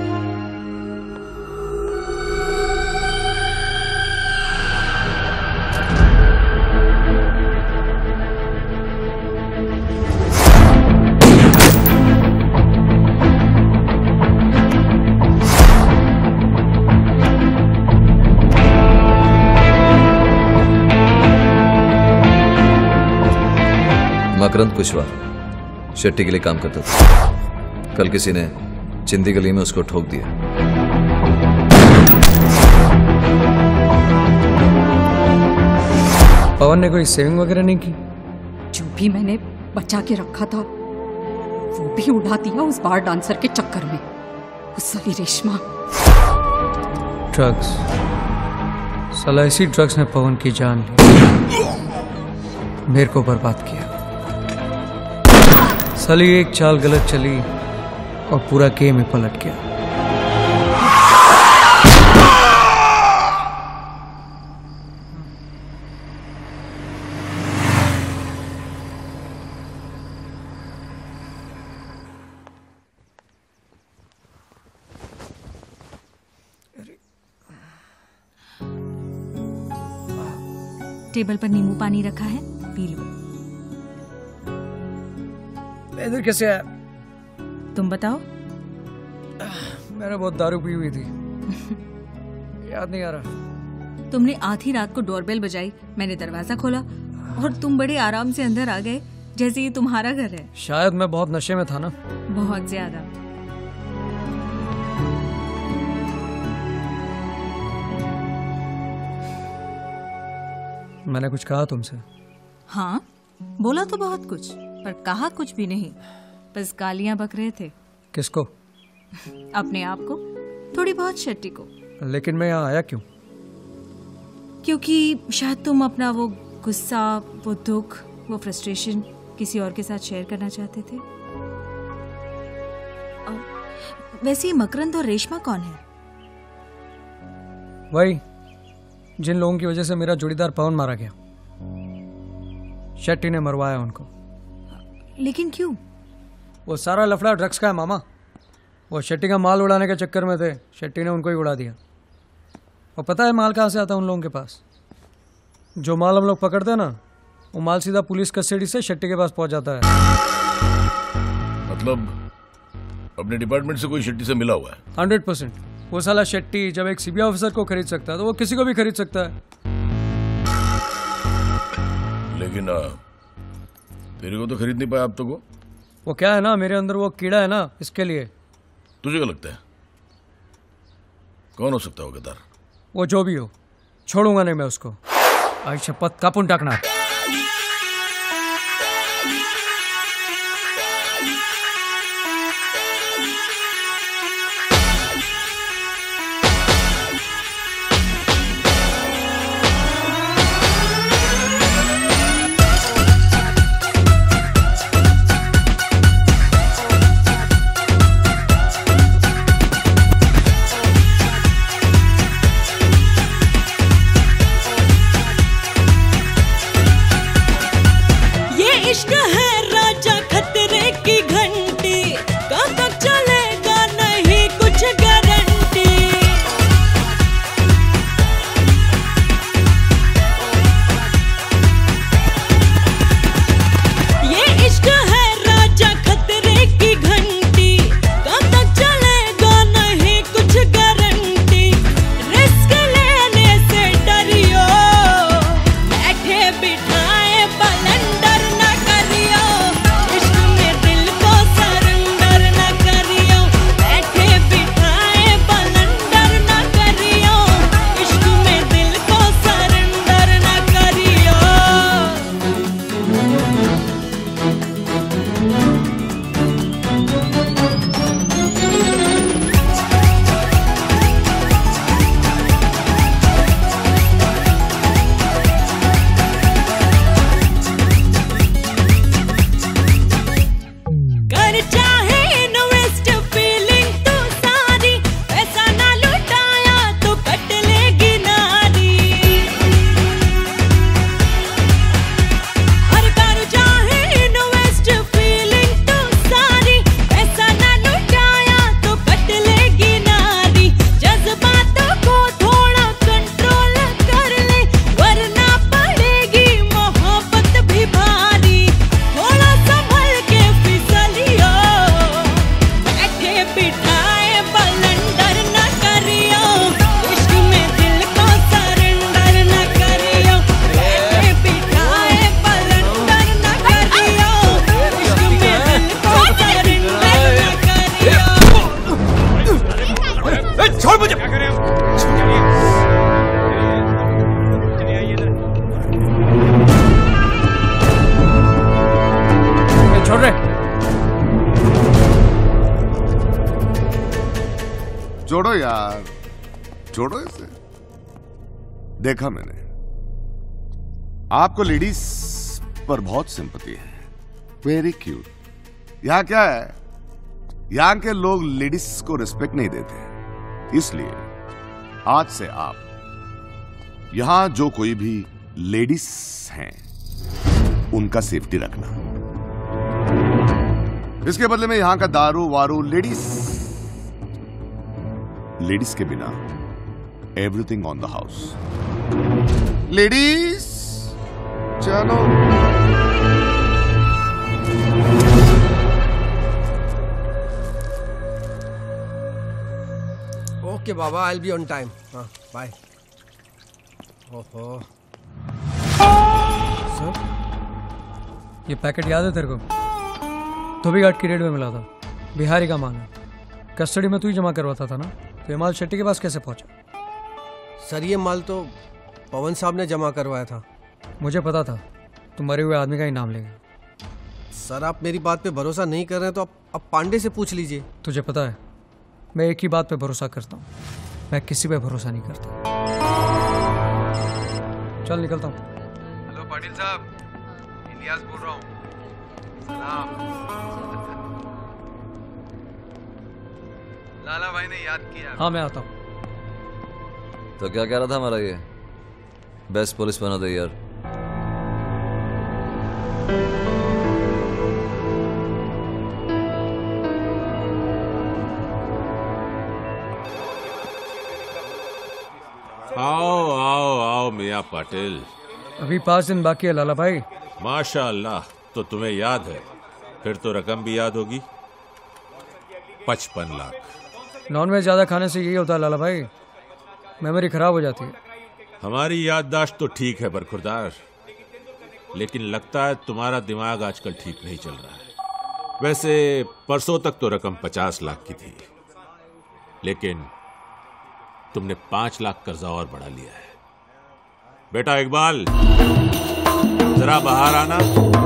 मकरंद कुशवाहा शेट्टी के लिए काम करता था। कल किसी ने चिंदी गली में उसको ठोक दिया। पवन ने कोई सेविंग वगैरह नहीं की? जो भी मैंने बचा के रखा था वो भी उड़ा दिया उस बार डांसर के चक्कर में। उस साली रेशमा। ड्रग्स, साला इसी ड्रग्स ने पवन की जान ली, मेरे को बर्बाद किया। साली एक चाल गलत चली और पूरा गेम ही पलट गया। टेबल पर नींबू पानी रखा है, पी लो। इधर कैसे आया? तुम बताओ। मैंने बहुत दारू पी हुई थी, याद नहीं आ रहा। तुमने आधी रात को डोरबेल बजाई, मैंने दरवाजा खोला और तुम बड़े आराम से अंदर आ गए, जैसे ये तुम्हारा घर है। शायद मैं बहुत नशे में था ना। बहुत ज्यादा। मैंने कुछ कहा तुमसे? हाँ, बोला तो बहुत कुछ, पर कहा कुछ भी नहीं। बस गालियां बक रहे थे। किसको? अपने आप को, थोड़ी बहुत शेट्टी को। लेकिन मैं यहाँ आया क्यों? क्योंकि शायद तुम अपना वो गुस्सा, वो दुख, वो फ्रस्ट्रेशन किसी और के साथ शेयर करना चाहते थे। वैसे मकरंद और रेशमा कौन है? वही जिन लोगों की वजह से मेरा जोड़ीदार पवन मारा गया। शेट्टी ने मरवाया उनको। लेकिन क्यों? वो सारा लफड़ा ड्रग्स का है मामा। वो शेट्टी का माल उड़ाने के चक्कर में थे, शेट्टी ने उनको ही उड़ा दिया। और पता है माल कहाँ से आता है उन लोगों के पास? जो माल हम लोग पकड़ते हैं ना, वो माल सीधा पुलिस कस्टडी से शेट्टी के पास पहुंच जाता है। मतलब अपने डिपार्टमेंट से कोई शेट्टी से मिला हुआ है? 100%। वो साला शेट्टी जब एक सीबीआई ऑफिसर को खरीद सकता है तो वो किसी को भी खरीद सकता है। लेकिन तेरे को तो खरीद नहीं पाया अब तक। वो क्या है ना, मेरे अंदर वो कीड़ा है ना, इसके लिए। तुझे क्या लगता है कौन हो सकता है वो गद्दार? वो जो भी हो, छोड़ूंगा नहीं मैं उसको। आई शपथ, कापून टाकना। छोड़ो यार, छोड़ो इसे। देखा मैंने, आपको लेडीज पर बहुत सिंपैथी है। Very cute. यहाँ क्या है, यहाँ के लोग लेडीज को रिस्पेक्ट नहीं देते, इसलिए आज से आप यहां जो कोई भी लेडीज हैं उनका सेफ्टी रखना। इसके बदले में यहां का दारू वारू लेडीज के बिना everything on the house. Ladies चलो। ओके बाबा, I will be on time. हाँ बाय। ओहो सर, ये पैकेट याद है तेरे को? धोबी घाट की रेड में मिला था, बिहारी का माल है। कस्टडी में तू ही जमा करवाता था ना, तो ये माल शेट्टी के पास कैसे पहुंचा? सर ये माल तो पवन साहब ने जमा करवाया था। मुझे पता था तुम मरे हुए आदमी का ही नाम लेंगे। सर आप मेरी बात पे भरोसा नहीं कर रहे हैं तो आप पांडे से पूछ लीजिए। तुझे पता है मैं एक ही बात पे भरोसा करता हूँ, मैं किसी पे भरोसा नहीं करता। चल निकलता हूँ। हेलो पाटिल साहब, इलियास बोल रहा हूँ। सलाम। लाला भाई ने याद किया। हाँ मैं आता हूँ। तो क्या कह रहा था हमारा ये बेस्ट पुलिस बना दे यार। आओ आओ आओ मियाँ पाटिल। अभी 5 दिन बाकी है लाला भाई। माशाअल्लाह, तो तुम्हें याद है, फिर तो रकम भी याद होगी। 55 लाख। नॉनवेज ज्यादा खाने से यही होता है लाला भाई, मेमोरी खराब हो जाती है। हमारी याददाश्त तो ठीक है बरखुरदार, लेकिन लगता है तुम्हारा दिमाग आजकल ठीक नहीं चल रहा है। वैसे परसों तक तो रकम 50 लाख की थी, लेकिन तुमने 5 लाख कर्जा और बढ़ा लिया है। बेटा इकबाल, जरा बाहर आना।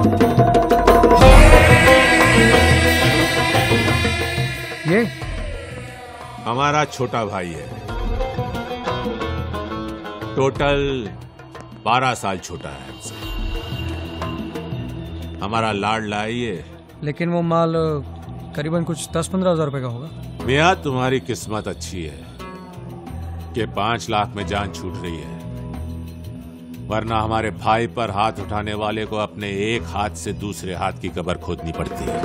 ये हमारा छोटा भाई है, टोटल 12 साल छोटा है हमसे। हमारा लाडला है ये। लेकिन वो माल करीबन कुछ 10-15 हज़ार रुपए का होगा। मियाँ तुम्हारी किस्मत अच्छी है कि 5 लाख में जान छूट रही है, वरना हमारे भाई पर हाथ उठाने वाले को अपने एक हाथ से दूसरे हाथ की कब्र खोदनी पड़ती है।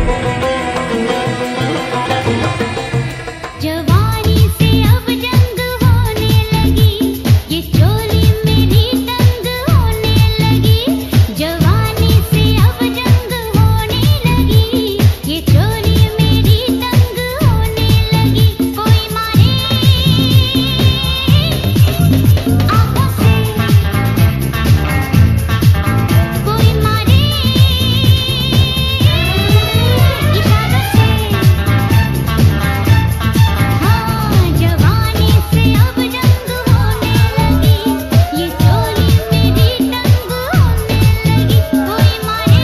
जवानी से अब जंग होने लगी, ये चोली मेरी तंग होने लगी। जवानी से अब जंग होने लगी, ये चोली मेरी तंग होने लगी। कोई मारे आंखों से, कोई मारे इशारों से। हाँ जवानी से अब जंग होने लगी, ये चोली मेरी तंग होने लगी। कोई मारे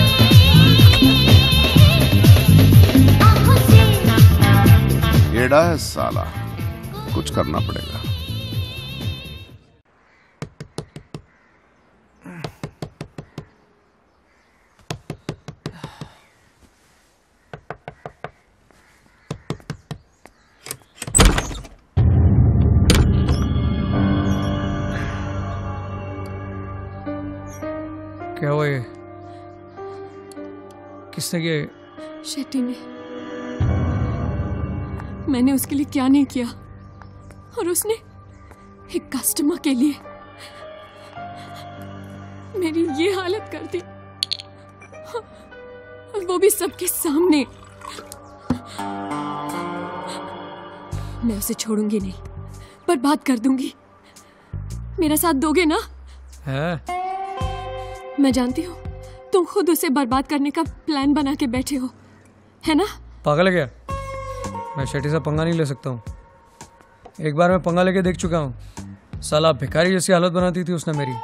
आंखों से। एड़ा है साला, कुछ करना पड़ेगा। क्या हुआ ये? किसने किया ये? शेट्टी ने। मैंने उसके लिए क्या नहीं किया, और उसने एक कस्टमर के लिए मेरी ये हालत कर दी, और वो भी सबके सामने। मैं उसे छोड़ूंगी नहीं, बर्बाद कर दूंगी। मेरा साथ दोगे ना? है? मैं जानती हूँ तुम खुद उसे बर्बाद करने का प्लान बना के बैठे हो, है ना? पागल है क्या? मैं शेट्टी से पंगा नहीं ले सकता हूँ। एक बार मैं पंगा लेके देख चुका हूँ। साला भिखारी जैसी हालत बनाती थी उसने मेरी।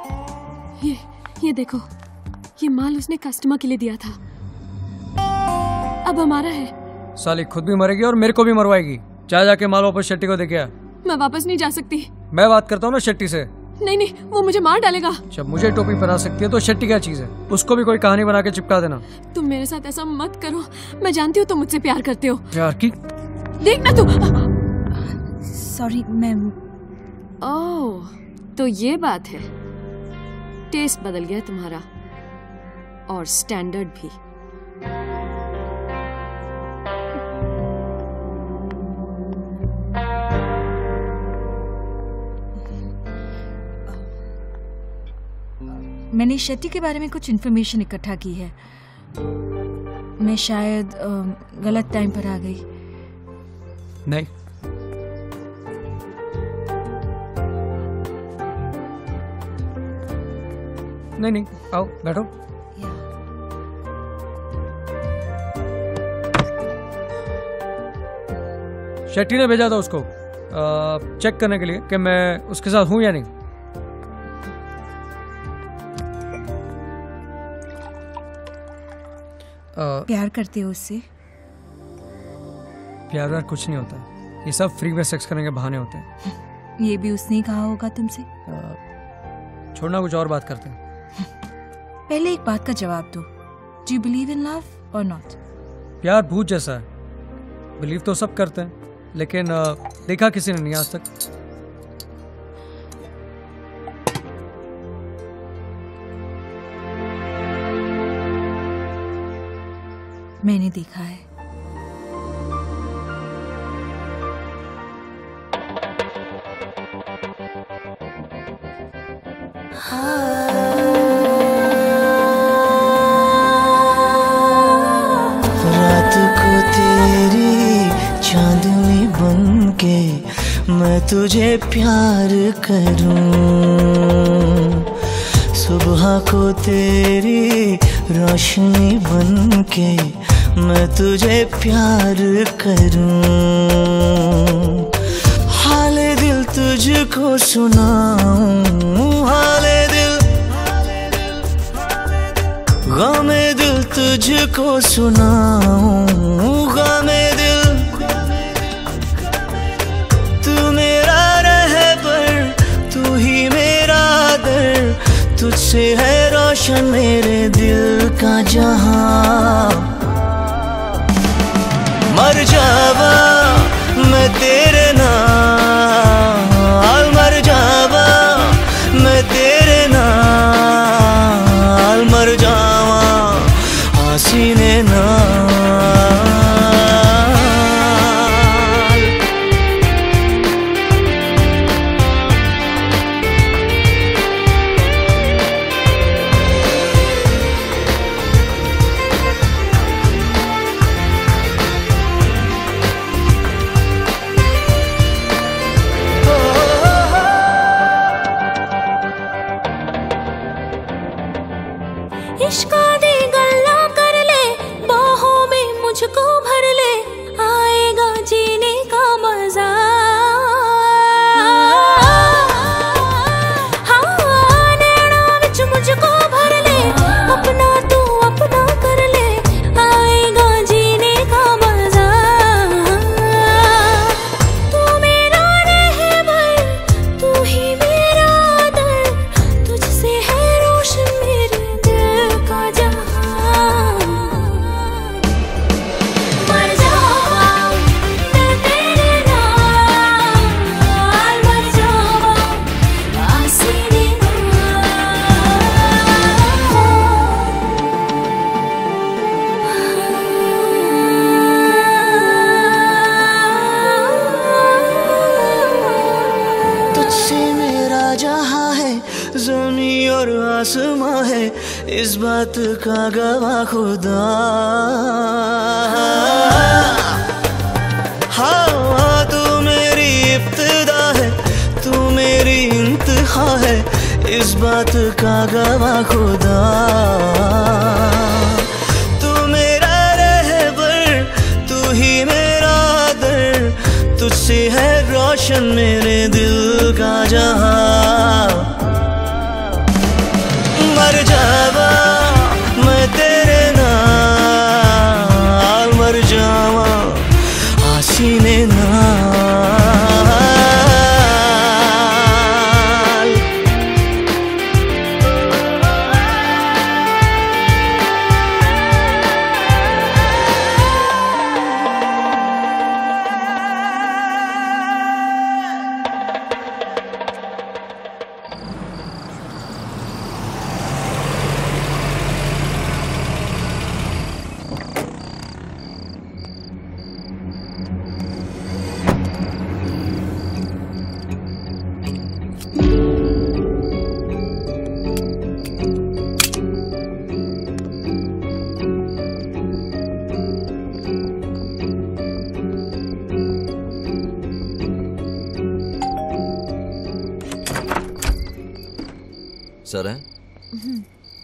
ये देखो, ये माल उसने कस्टमर के लिए दिया था, अब हमारा है। साली खुद भी मरेगी और मेरे को भी मरवाएगी। जा जाके माल वापस शेट्टी को देके आ। मैं वापस नहीं जा सकती। मैं बात करता हूँ ना शेट्टी से। नहीं नहीं, वो मुझे मार डालेगा। जब मुझे टोपी पहना सकती है तो शेट्टी क्या चीज है? उसको भी कोई कहानी बना के चिपका देना। तुम मेरे साथ ऐसा मत करो। मैं जानती हूँ तुम मुझसे प्यार करते हो। प्यार की? देखना तू। Sorry ma'am. ओह, तो ये बात है। टेस्ट बदल गया तुम्हारा, और स्टैंडर्ड भी। मैंने शेट्टी के बारे में कुछ इन्फॉर्मेशन इकट्ठा की है। मैं शायद गलत टाइम पर आ गई। नहीं, नहीं नहीं, आओ बैठो। शेट्टी ने भेजा था उसको चेक करने के लिए कि मैं उसके साथ हूं या नहीं। प्यार करते हो उससे? प्यार व्यार कुछ नहीं होता, ये सब फ्री में सेक्स करने के बहाने होते हैं। ये भी उसने कहा होगा तुमसे। छोड़ना, कुछ और बात करते हैं। पहले एक बात का जवाब दो। Do you believe in love और नॉट? प्यार भूत जैसा है। बिलीव तो सब करते हैं, लेकिन देखा किसी ने नहीं आज तक। मैंने देखा है। रात को तेरी चांदनी बनके मैं तुझे प्यार करूं, सुबह को तेरी रोशनी बनके मैं तुझे प्यार करूं। हाले दिल तुझको सुनाऊं, हाले दिल, गमे दिल तुझको सुनाऊं, गमे दिल। तू मेरा रहबर, तू ही मेरा दर, तुझसे है रोशन मेरे दिल का जहां। मर जावा मैं तेरे नाल, मर जावा मैं तेरे नाल, मर जावा हसीने नाल। इश्का दे गल्ला कर ले, बाहों में मुझको भर ले, आएगा जीने का मजा। हाँ नैना विच मुझको भर ले, अपना तू अपना कर ले, आएगा जीने का मजा। तू मेरा रहबर, तू ही मेरा दर, तुझसे है रोशन मेरे दिल का जहां। मर जावा मैं तेरे नाल, मर जावा आसीने तुझसे मेरा जहां है, ज़मीं और आसमां है, इस बात का गवाह खुदा। हाँ तू मेरी इब्तिदा है, तू मेरी इंतहा है, इस बात का गवाह खुदा। तू मेरा रहबर, तू ही मेरा दर, तुझसे है रोशन मेरे दिल का जहां। मर जावा मैं तेरे नाल, मर जावा आसीने नाल। चाह रहे हैं?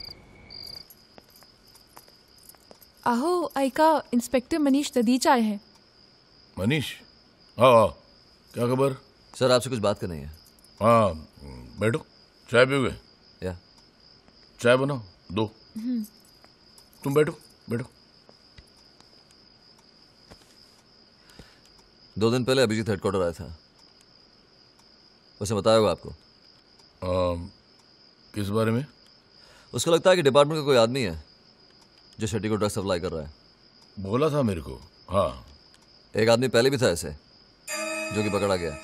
आहो ऐका इंस्पेक्टर मनीष ददीच आए हैं। मनीष? हाँ, क्या खबर? सर आपसे कुछ बात करनी है। हाँ बैठो, चाय पियोगे? या चाय बनाओ, दो। तुम बैठो बैठो। 2 दिन पहले अभिजीत हेडक्वार्टर आया था, उसे बताया होगा आपको। किस बारे में? उसको लगता है कि डिपार्टमेंट का कोई आदमी है जो शेट्टी को ड्रग सप्लाई कर रहा है। बोला था मेरे को। हाँ, एक आदमी पहले भी था ऐसे जो कि पकड़ा गया।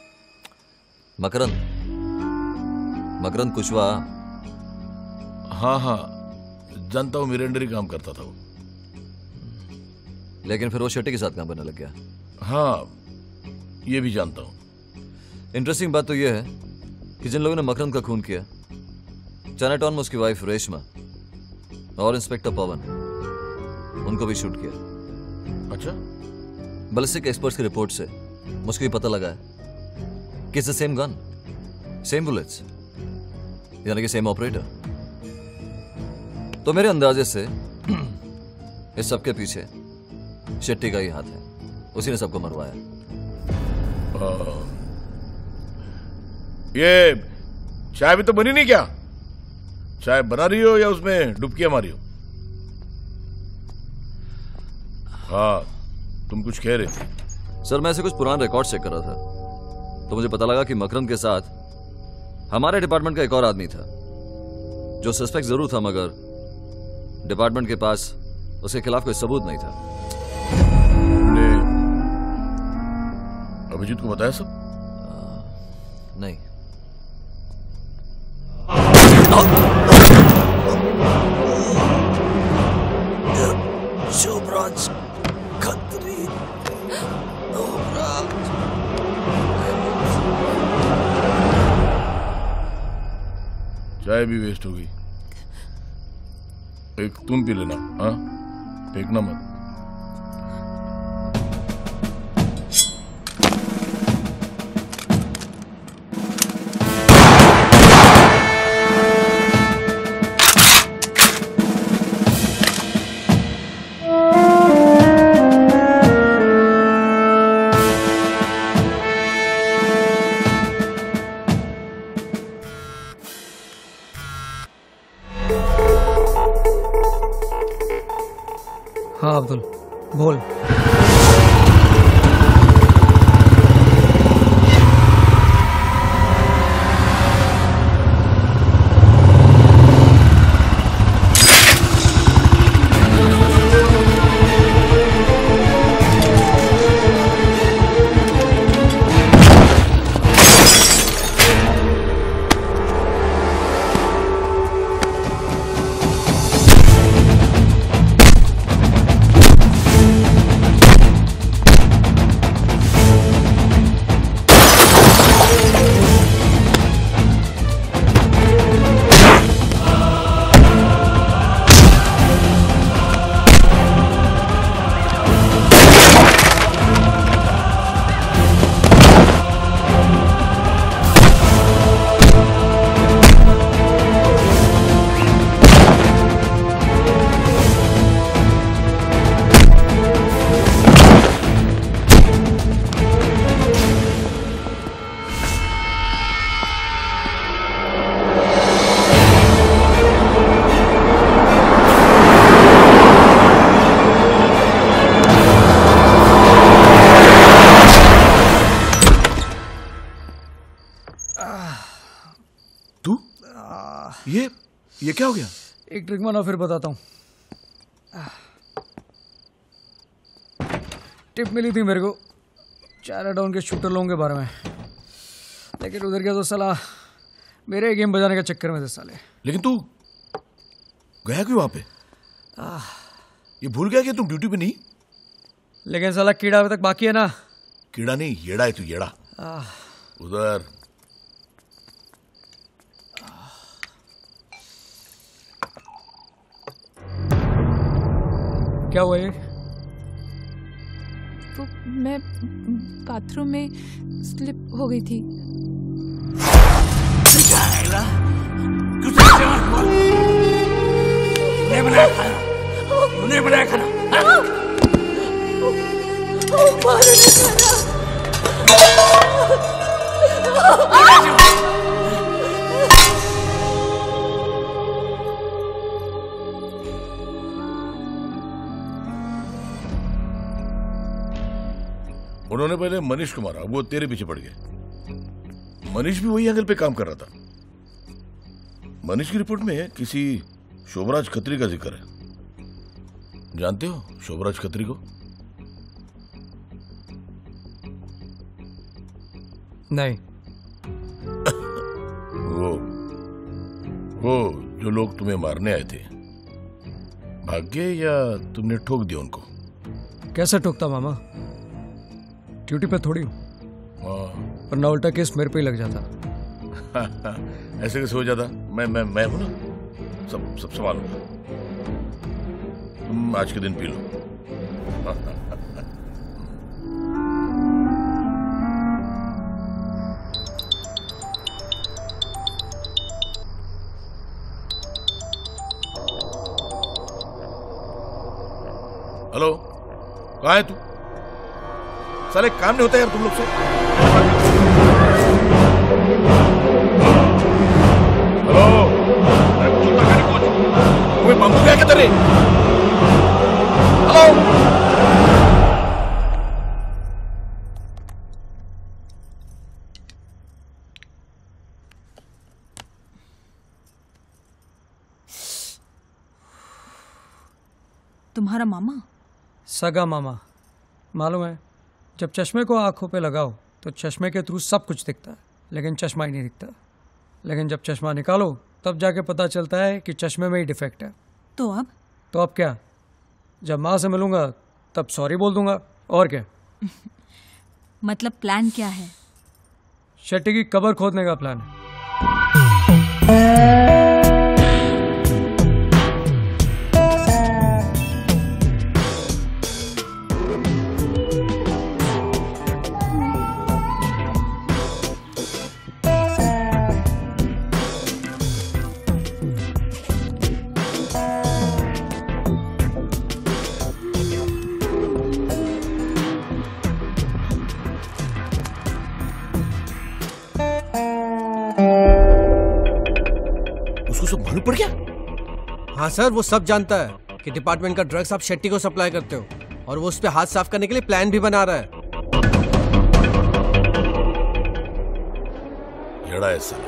मकरंद कुशवाहा। हाँ हाँ जानता हूँ, मेरे अंडर ही काम करता था वो। लेकिन फिर वो शेट्टी के साथ काम करने लग गया। हाँ ये भी जानता हूँ। इंटरेस्टिंग बात तो ये है कि जिन लोगों ने मकरंद का खून किया, चाइनाटाउन में उसकी वाइफ रेशमा और इंस्पेक्टर पवन, उनको भी शूट किया। अच्छा? बैलिस्टिक एक्सपर्ट्स की रिपोर्ट से मुझको ये पता लगा है कि it's the same gun, same bullets, यानी कि सेम ऑपरेटर। तो मेरे अंदाजे से इस सबके पीछे शेट्टी का ही हाथ है, उसी ने सबको मरवाया। ये चाय भी तो बनी नहीं क्या? चाय बना रही हो या उसमें डुबकियां मारी हो? हाँ तुम कुछ कह रहे थे। सर मैं ऐसे कुछ पुराने रिकॉर्ड चेक कर रहा था तो मुझे पता लगा कि मकरंद के साथ हमारे डिपार्टमेंट का एक और आदमी था जो सस्पेक्ट जरूर था, मगर डिपार्टमेंट के पास उसके खिलाफ कोई सबूत नहीं था। अभिजीत को बताया सब? नहीं। शुभराज खत्री चाय भी वेस्ट हो गई। एक तुम पी लेना, हाँ फेंकना मत। हाँ अब्दुल बोल। ये क्या हो गया? एक ट्रिक मानो फिर बताता हूँ। टिप मिली थी मेरे को चाइनाटाउन के शूटर लोगों के बारे में, लेकिन उधर गया तो साला मेरे गेम बजाने के चक्कर में थे साले। लेकिन तू गया क्यों वहां पे? ये भूल गया कि तुम ड्यूटी पे नहीं? लेकिन साला कीड़ा अभी तक बाकी है ना। कीड़ा नहीं, येड़ा है तू, येड़ा। उधर क्या हुआ ये? वो मैं बाथरूम में स्लिप हो गई थी। नहीं बनाया खाना, नहीं बनाया खाना। उन्होंने पहले मनीष को मारा, वो तेरे पीछे पड़ गए। मनीष भी वही एंगल पे काम कर रहा था। मनीष की रिपोर्ट में किसी शोभराज खत्री का जिक्र है। जानते हो शोभराज खत्री को? नहीं। वो जो लोग तुम्हें मारने आए थे, भाग गए या तुमने ठोक दिया उनको? कैसे ठोकता मामा, ड्यूटी पे थोड़ी हूँ। वरना उल्टा केस मेरे पे ही लग जाता। ऐसे कैसे हो जाता? मैं हूं ना, सब संभालूंगा। तुम आज के दिन पी लो। हेलो, कहाँ है तू? साले काम नहीं होता यार तुम लोग से। हेलो, तुम्हें बंदूक है क्या तेरे? हेलो, तुम्हारा मामा? सगा मामा। मालूम है, जब चश्मे को आंखों पे लगाओ तो चश्मे के थ्रू सब कुछ दिखता है, लेकिन चश्मा ही नहीं दिखता। लेकिन जब चश्मा निकालो तब जाके पता चलता है कि चश्मे में ही डिफेक्ट है। तो अब क्या? जब माँ से मिलूंगा तब सॉरी बोल दूंगा, और क्या। मतलब प्लान क्या है? शेट्टी की कब्र खोदने का प्लान है। पड़ गया? हाँ सर, वो सब जानता है कि डिपार्टमेंट का ड्रग्स आप शेट्टी को सप्लाई करते हो, और वो उस पे हाथ साफ करने के लिए प्लान भी बना रहा है। येड़ा है सर।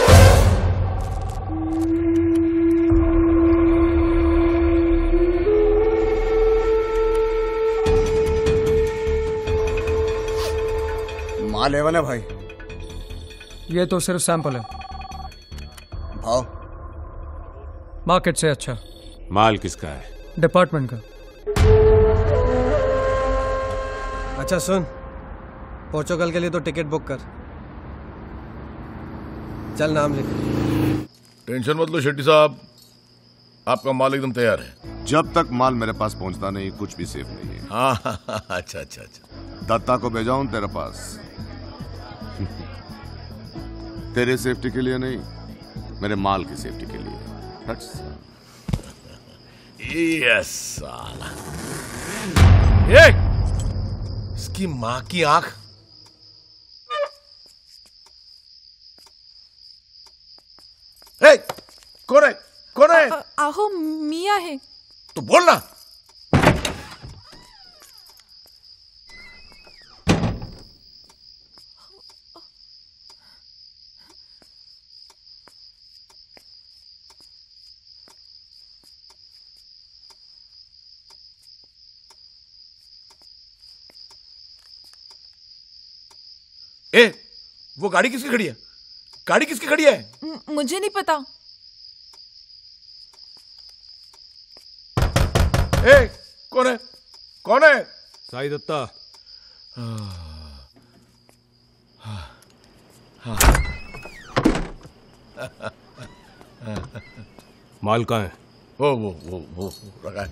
माल लेवन है भाई। ये तो सिर्फ सैंपल है। भाव मार्केट से अच्छा। माल किसका है? डिपार्टमेंट का। अच्छा सुन, पोर्चुगल के लिए तो टिकट बुक कर। चल नाम लिख। टेंशन मत लो शेट्टी साहब, आपका माल एकदम तैयार है। जब तक माल मेरे पास पहुंचता नहीं कुछ भी सेफ नहीं है। हाँ, अच्छा। दत्ता को भेजाऊं तेरे पास? तेरे सेफ्टी के लिए नहीं, मेरे माल की सेफ्टी के लिए। यस साला। इसकी माँ की आंख। कौन है? आहो मिया है। तो बोलना। वो गाड़ी किसकी खड़ी है? गाड़ी किसकी खड़ी है? मुझे नहीं पता। कौन है? साई दत्ता। माल कहाँ है? वो रखा है।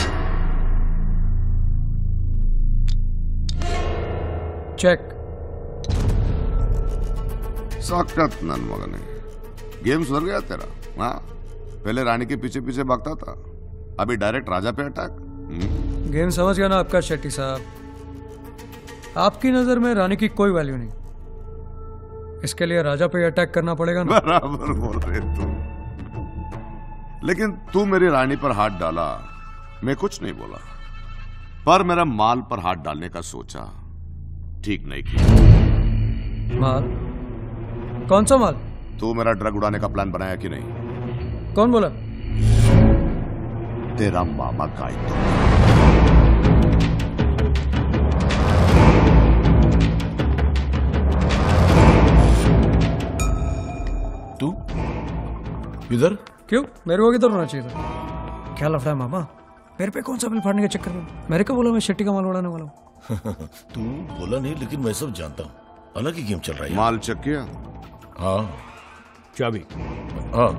चेक। सख्त नन मगने, गेम सुधर गया तेरा। हाँ, पहले रानी के पीछे पीछे भागता था, अभी डायरेक्ट राजा पे अटैक। गेम समझ गया ना आपका शेट्टी साहब। आपकी नजर में रानी की कोई वैल्यू नहीं, इसके लिए राजा पे अटैक करना पड़ेगा ना। बराबर बोल रहे तू, लेकिन तू मेरी रानी पर हाथ डाला, मैं कुछ नहीं बोला, पर मेरा माल पर हाथ डालने का सोचा, ठीक नहीं किया। माल? कौन सा माल? तू मेरा ड्रग उड़ाने का प्लान बनाया कि नहीं? कौन बोला? तेरा मामा गायब। तू इधर? क्यों? मेरे को किधर होना चाहिए था? क्या लफड़ा है मामा? मेरे पे कौन सा बिल फाड़ने के चक्कर में? मेरे को बोला मैं शेट्टी का माल उड़ाने वाला हूँ। तू बोला नहीं, लेकिन मैं सब जानता हूँ। अलग ही गेम चल रहा है। माल चेक किया? हाँ। चाबी? हाँ।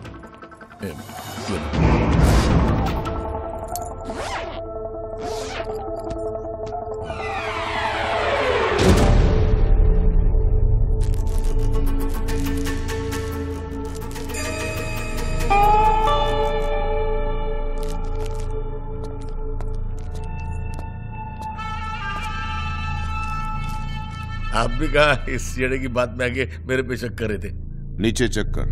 आप भी कहा इस जेड़े की बात में आगे मेरे पे शक कर रहे थे। नीचे चेक कर।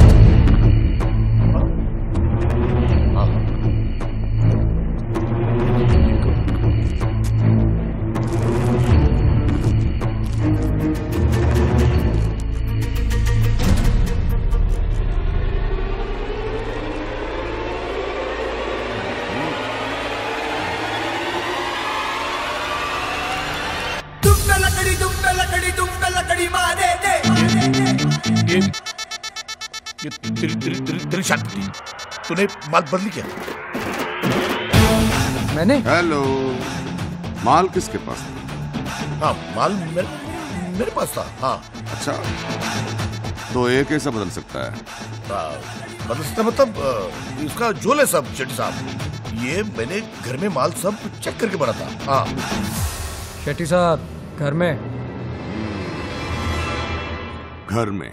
तेरी शादी तूने माल बदली किया? मैंने? हेलो, माल किसके पास था? हाँ, माल मेरे पास था। हाँ। अच्छा, तो ये कैसे बदल सकता है? बदल सकता मतलब इसका झोल है सब शेट्टी साहब। ये मैंने घर में माल सब चेक करके बना था। हाँ। शेट्टी साहब, घर में? घर में।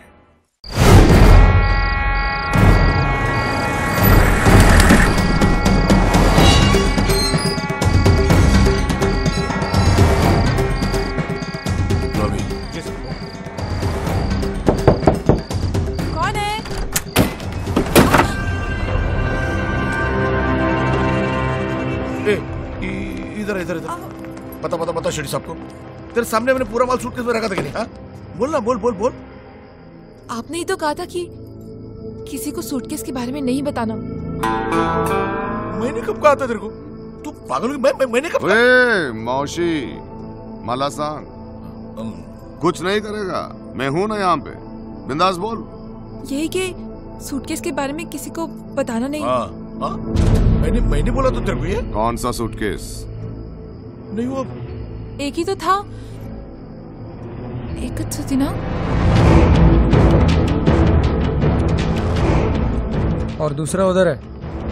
इधर बता शेट्टी साहब को, तेरे सामने मैंने पूरा माल सूटकेस में रखा था कि नहीं? हाँ, बोल ना, बोल। आपने ही तो कहा था कि किसी को सूटकेस के बारे में नहीं बताना। मैंने कब कहा था तेरे को? तू पागल हो? मैंने कब? मौशी मालासान कुछ नहीं करेगा, मैं हूं ना यहाँ पे, बिंदास बोल। यही कि सूटकेस के बारे में किसी को बताना नहीं। हाँ, मैंने बोला तो तेरे को ये? कौन सा सूटकेस? नहीं, वो एक ही तो था, एक थी ना। और दूसरा उधर है।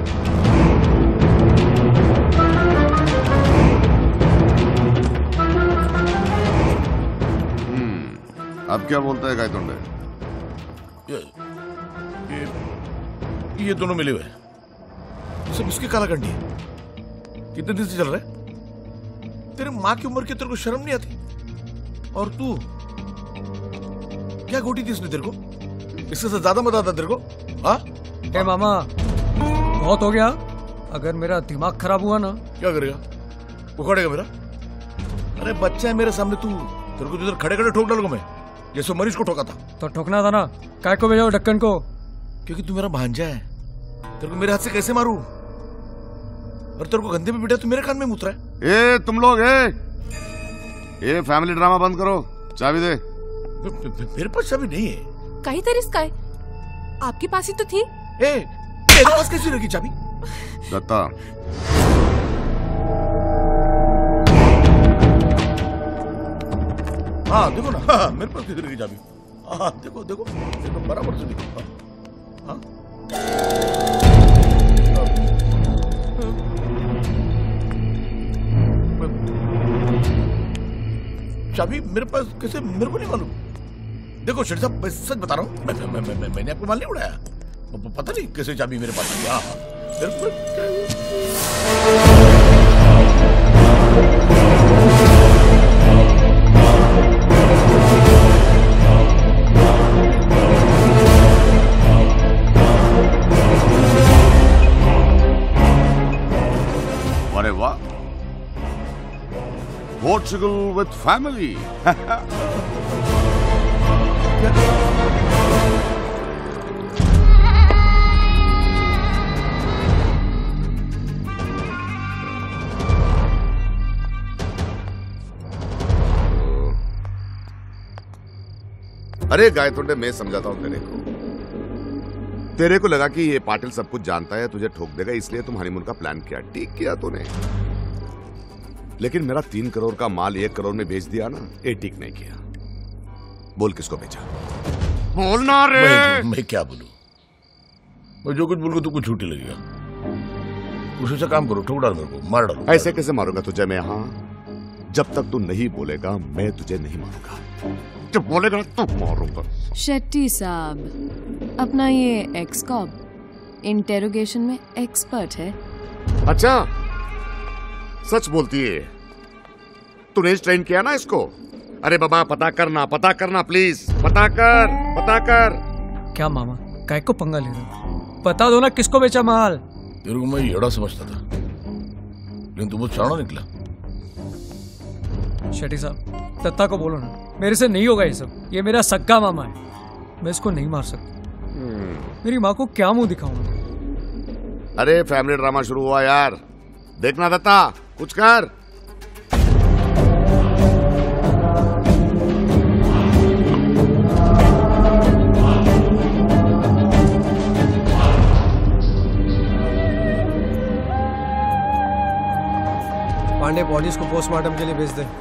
अब क्या बोलता है गायतुंडे? ये दोनों मिले हुए सब इसकी कालाकंडी है। कितने दिन से चल रहा है? तेरे माँ की उम्र की तेरे को शर्म नहीं आती? और तू क्या गोटी थी इसने तेरे को? इससे ज्यादा मजा आता तेरे को? हाँ? ए मामा, बहुत हो गया। अगर मेरा दिमाग खराब हुआ ना। क्या करेगा? उखाड़ेगा मेरा? अरे बच्चा है मेरे सामने, तू तेरे को इधर खड़े खड़े ठोक डालूंगा मैं, जैसे मरीज को ठोका था। तो ठोकना था ना, काय को भेजा ढक्कन को? क्योंकि तू मेरा भांजा है, तेरे को मेरे हाथ से कैसे मारूं? और तेरे को गंदे में बिठा, तू मेरे कान में मुतरा है। ए तुम लोग, ये फैमिली ड्रामा बंद करो, चाबी दे। मेरे पास चाबी नहीं है। कहीं तरह इसका है, आपके पास ही तो थी। मेरे पास कैसी रहेगी चाबी? दत्ता, हाँ देखो ना, हाँ, मेरे पास किधर की चाबी? हाँ देखो बराबर से देखो। हाँ चाबी मेरे पास कैसे? मेरे को नहीं मालूम। देखो शेठ साहब, मैं सच बता रहा हूँ, मैंने आपको माल नहीं उड़ाया। पता नहीं कैसे चाबी मेरे पास आई। अरे वाह, पोर्चुगल विद फैमिली। अरे गाय तुंडे, मैं समझाता हूं तेरे को लगा कि ये पाटिल सब कुछ जानता है, तुझे ठोक देगा, इसलिए तुम हनीमून का प्लान किया। ठीक किया तूने, लेकिन मेरा 3 करोड़ का माल 1 करोड़ में बेच दिया ना, ये ठीक नहीं किया। बोल किसको बेचा? बोलना रे। मैं क्या बोलूं? मैं जो कुछ बोलूं तो कुछ छूटी लगेगा। उसी से काम करो, ठोक डाल मेरे को, मार डालो। ऐसे कैसे मारूंगा तुझे मैं? यहाँ जब तक तू नहीं बोलेगा मैं तुझे नहीं मारूंगा, जब बोलेगा तो मारूंगा। शेट्टी साहब, अपना ये एक्स कॉप इंटेरोगेशन में एक्सपर्ट है। अच्छा, सच बोलती है? तूने ट्रेन किया ना इसको? अरे बाबा पता करना प्लीज, पता कर। क्या मामा, काय को पंगा ले रहे हो? बता दो ना किसको बेचा माल। तेरे को मैं येड़ा समझता था, लेकिन तू बहुत शाना निकला। शेट्टी साहब, दत्ता को बोलो ना, मेरे से नहीं होगा ये सब। ये मेरा सक्का मामा है, मैं इसको नहीं मार सकता। मेरी माँ को क्या मुंह दिखाऊंगा? अरे फैमिली ड्रामा शुरू हुआ यार, देखना दत्ता, कुछ कर। पांडे, बॉडीज को पोस्टमार्टम के लिए भेज दे।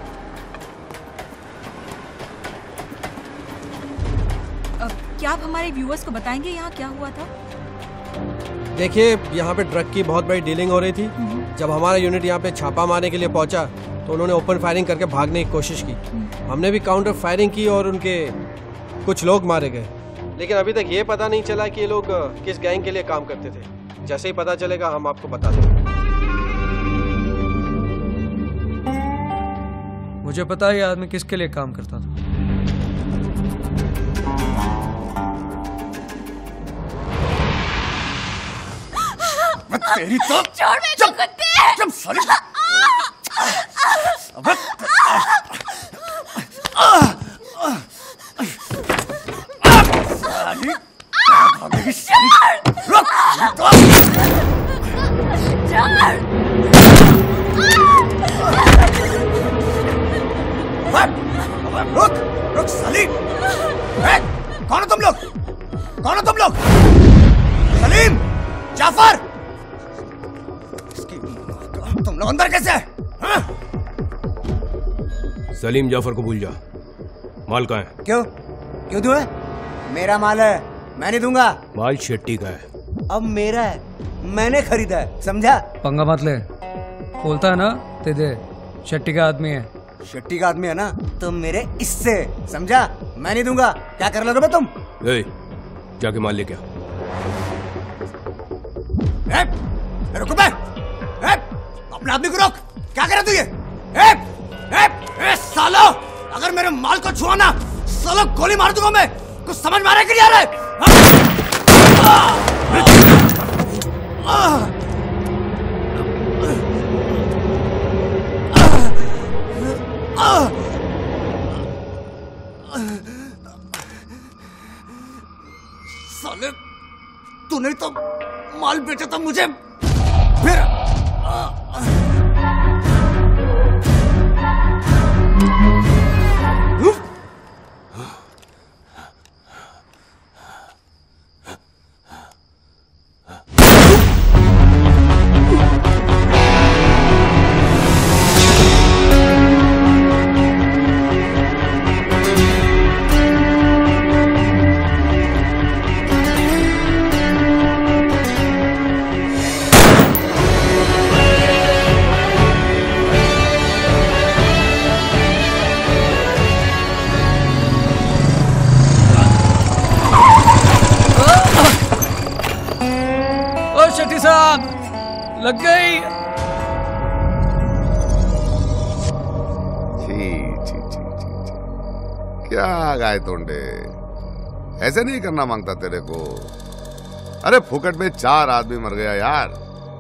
क्या आप हमारे व्यूअर्स को बताएंगे यहाँ क्या हुआ था? देखिए, यहाँ पे ड्रग की बहुत बड़ी डीलिंग हो रही थी। जब हमारा यूनिट यहाँ पे छापा मारने के लिए पहुंचा तो उन्होंने ओपन फायरिंग करके भागने की कोशिश की। हमने भी काउंटर फायरिंग की और उनके कुछ लोग मारे गए, लेकिन अभी तक ये पता नहीं चला कि ये लोग किस गैंग के लिए काम करते थे। जैसे ही पता चलेगा हम आपको बता देंगे। मुझे पता है ये आदमी किसके लिए काम करता था। तेरी तो छोड़ मेरे को कुत्ते। जब साली रुक साली। कौन हो तुम लोग? सलीम, जाफर, तुम लोग अंदर कैसे? हाँ? सलीम जाफर को भूल जा। माल कहाँ है? क्यों दूं? मेरा माल है, मैं नहीं दूंगा। माल शेट्टी का है। अब मेरा है, मैंने खरीदा है, समझा? पंगा मत ले, बोलता है ना ते दे। शेट्टी का आदमी है। शेट्टी का आदमी है ना, तो मेरे इससे, समझा? मैं नहीं दूंगा। क्या कर लोगे तुम? जाके माल लेके आ। रुको बे, अपने आदमी को रोक। क्या कर रहा तू ये? सालो, अगर मेरे माल को छुआ ना, सालो गोली मार दूंगा मैं। कुछ समझ में आ रहा है कि नहीं आ रहा है? साले, तूने तो माल बेचा था मुझे, फिर लग गई। क्या गाय तोंडे, ऐसे नहीं करना मांगता तेरे को। अरे फुकट में 4 आदमी मर गया यार।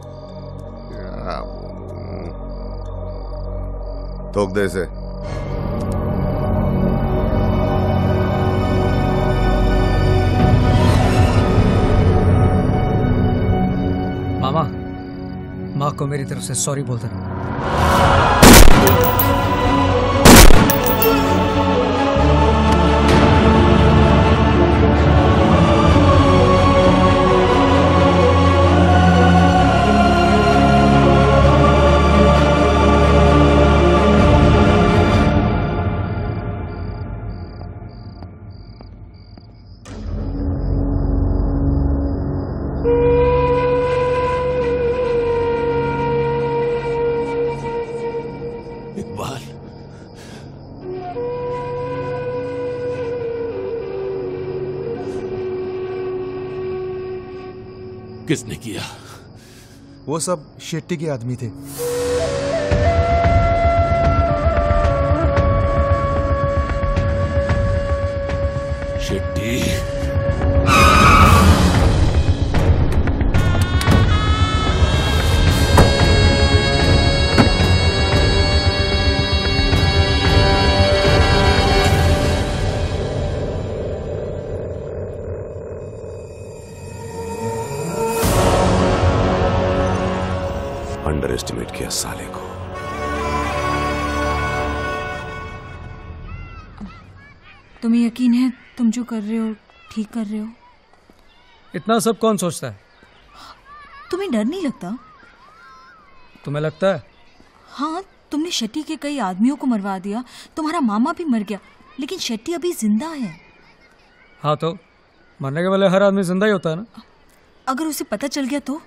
ठोक दे इसे। मामा, माँ को मेरी तरफ से सॉरी बोल देना। किसने किया? वो सब शेट्टी के आदमी थे। शेट्टी? अंडर एस्टिमेट किया साले को। तुम्हें यकीन है तुम जो कर रहे हो ठीक कर रहे हो? इतना सब कौन सोचता है? तुम्हें डर नहीं लगता? तुम्हें लगता है? हाँ, तुमने शेट्टी के कई आदमियों को मरवा दिया, तुम्हारा मामा भी मर गया, लेकिन शेट्टी अभी जिंदा है। हाँ तो मरने के वाले हर आदमी जिंदा ही होता है ना। अगर उसे पता चल गया तो?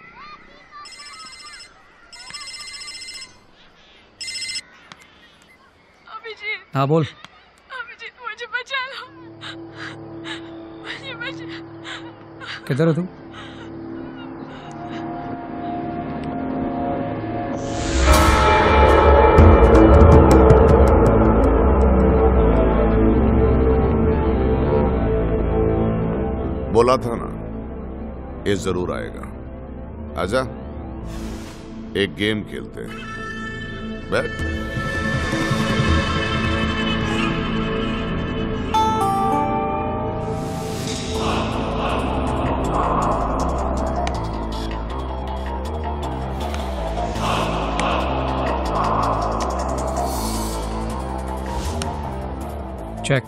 हाँ बोल। मुझे बचा लो, मुझे बचा। किधर है तू? बोला था ना ये जरूर आएगा। आजा, एक गेम खेलते हैं। बैठ। चेक।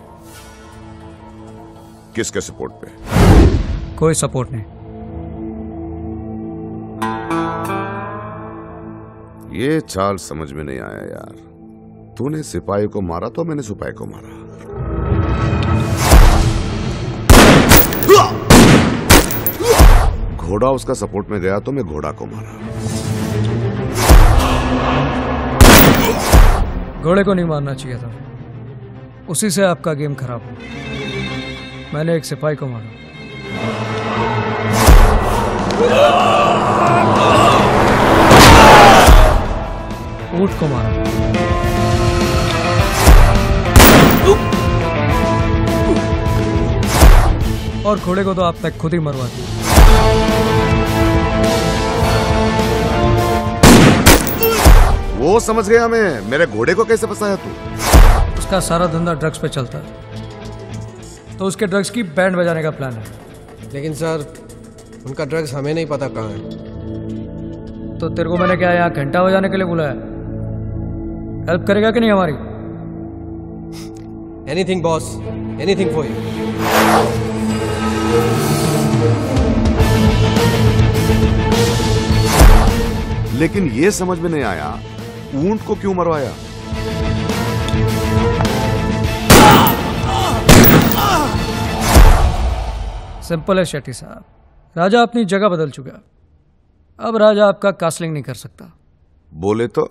किसके सपोर्ट पे? कोई सपोर्ट नहीं। ये चाल समझ में नहीं आया यार। तूने सिपाही को मारा तो मैंने सिपाही को मारा। घोड़ा उसका सपोर्ट में गया तो मैं घोड़ा को मारा। घोड़े को नहीं मारना चाहिए था, उसी से आपका गेम खराब हो। मैंने एक सिपाही को मारा। ऊंट को मारा। और घोड़े को तो आप तक खुद ही मरवा दिया। वो समझ गया मैं। मेरे घोड़े को कैसे फंसाया तू? उसका सारा धंधा ड्रग्स पे चलता है, तो उसके ड्रग्स की बैंड बजाने का प्लान है। लेकिन सर, उनका ड्रग्स हमें नहीं पता कहाँ है। तो तेरे को मैंने क्या यहाँ घंटा बजाने के लिए बुलाया? हेल्प करेगा कि नहीं हमारी? Anything boss, anything for you. लेकिन ये समझ में नहीं आया, ऊंट को क्यों मरवाया? सिंपल है शेट्टी साहब, राजा अपनी जगह बदल चुका। अब राजा आपका कास्लिंग नहीं कर सकता। बोले तो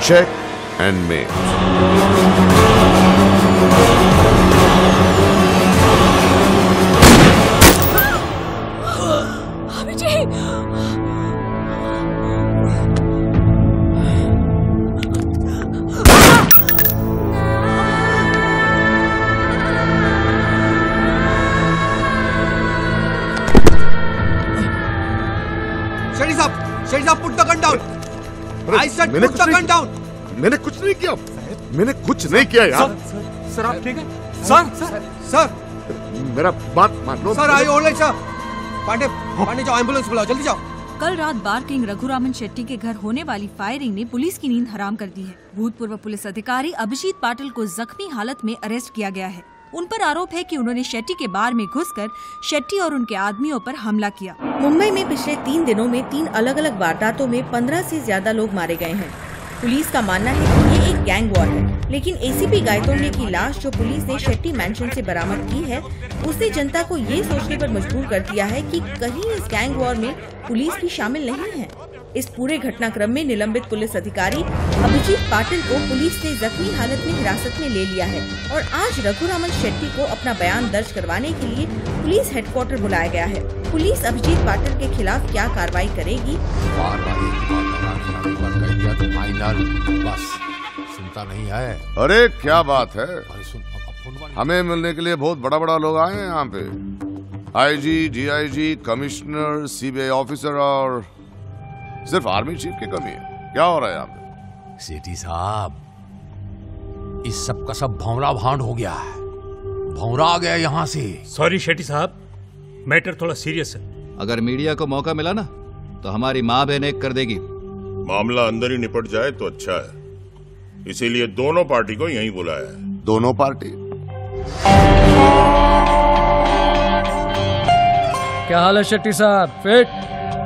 check and make. Put the gun down. I said put the gun down. मैंने कुछ नहीं किया, मैंने कुछ नहीं किया यार। सर आप ठीक है? सर मेरा बात मान लो। Sir I alright sir. Pandey जाओ, एम्बुलेंस बुलाओ, जल्दी जाओ। कल रात बार किंग रघुरामन शेट्टी के घर होने वाली फायरिंग ने पुलिस की नींद हराम कर दी है। भूतपूर्व पुलिस अधिकारी अभिजीत पाटिल को जख्मी हालत में अरेस्ट किया गया है। उन पर आरोप है कि उन्होंने शेट्टी के बार में घुसकर शेट्टी और उनके आदमियों पर हमला किया। मुंबई में पिछले 3 दिनों में 3 अलग-अलग वारदातों में 15 से ज्यादा लोग मारे गए हैं। पुलिस का मानना है कि ये एक गैंग वॉर है, लेकिन एसीपी गायतोंडे की लाश जो पुलिस ने शेट्टी मैंशन से बरामद की है, उसने जनता को ये सोचने पर मजबूर कर दिया है कि कहीं इस गैंग वॉर में पुलिस भी शामिल नहीं है। इस पूरे घटनाक्रम में निलंबित पुलिस अधिकारी अभिजीत पाटिल को पुलिस ने जख्मी हालत में हिरासत में ले लिया है और आज रघुरामन शेट्टी को अपना बयान दर्ज करवाने के लिए पुलिस हेडक्वार्टर बुलाया गया है। पुलिस अभिजीत पाटिल के खिलाफ क्या कार्रवाई करेगी? बस सुनता नहीं है। अरे क्या बात है, हमें मिलने के लिए बहुत बड़ा लोग आए हैं यहाँ पे। IG, DIG, commissioner, CBI officer और सिर्फ आर्मी चीफ की कमी है। क्या हो रहा है यहाँ पे? सेठी साहब, इस सब का सब भौरा भांड हो गया है, भौरा आ गया यहाँ से। सॉरी शेट्टी साहब, मैटर थोड़ा सीरियस है। अगर मीडिया को मौका मिला ना तो हमारी माँ बहन एक कर देगी। मामला अंदर ही निपट जाए तो अच्छा है, इसीलिए दोनों पार्टी को यहीं बुलाया है। दोनों पार्टी? क्या हाल है शेट्टी साहब? फिट?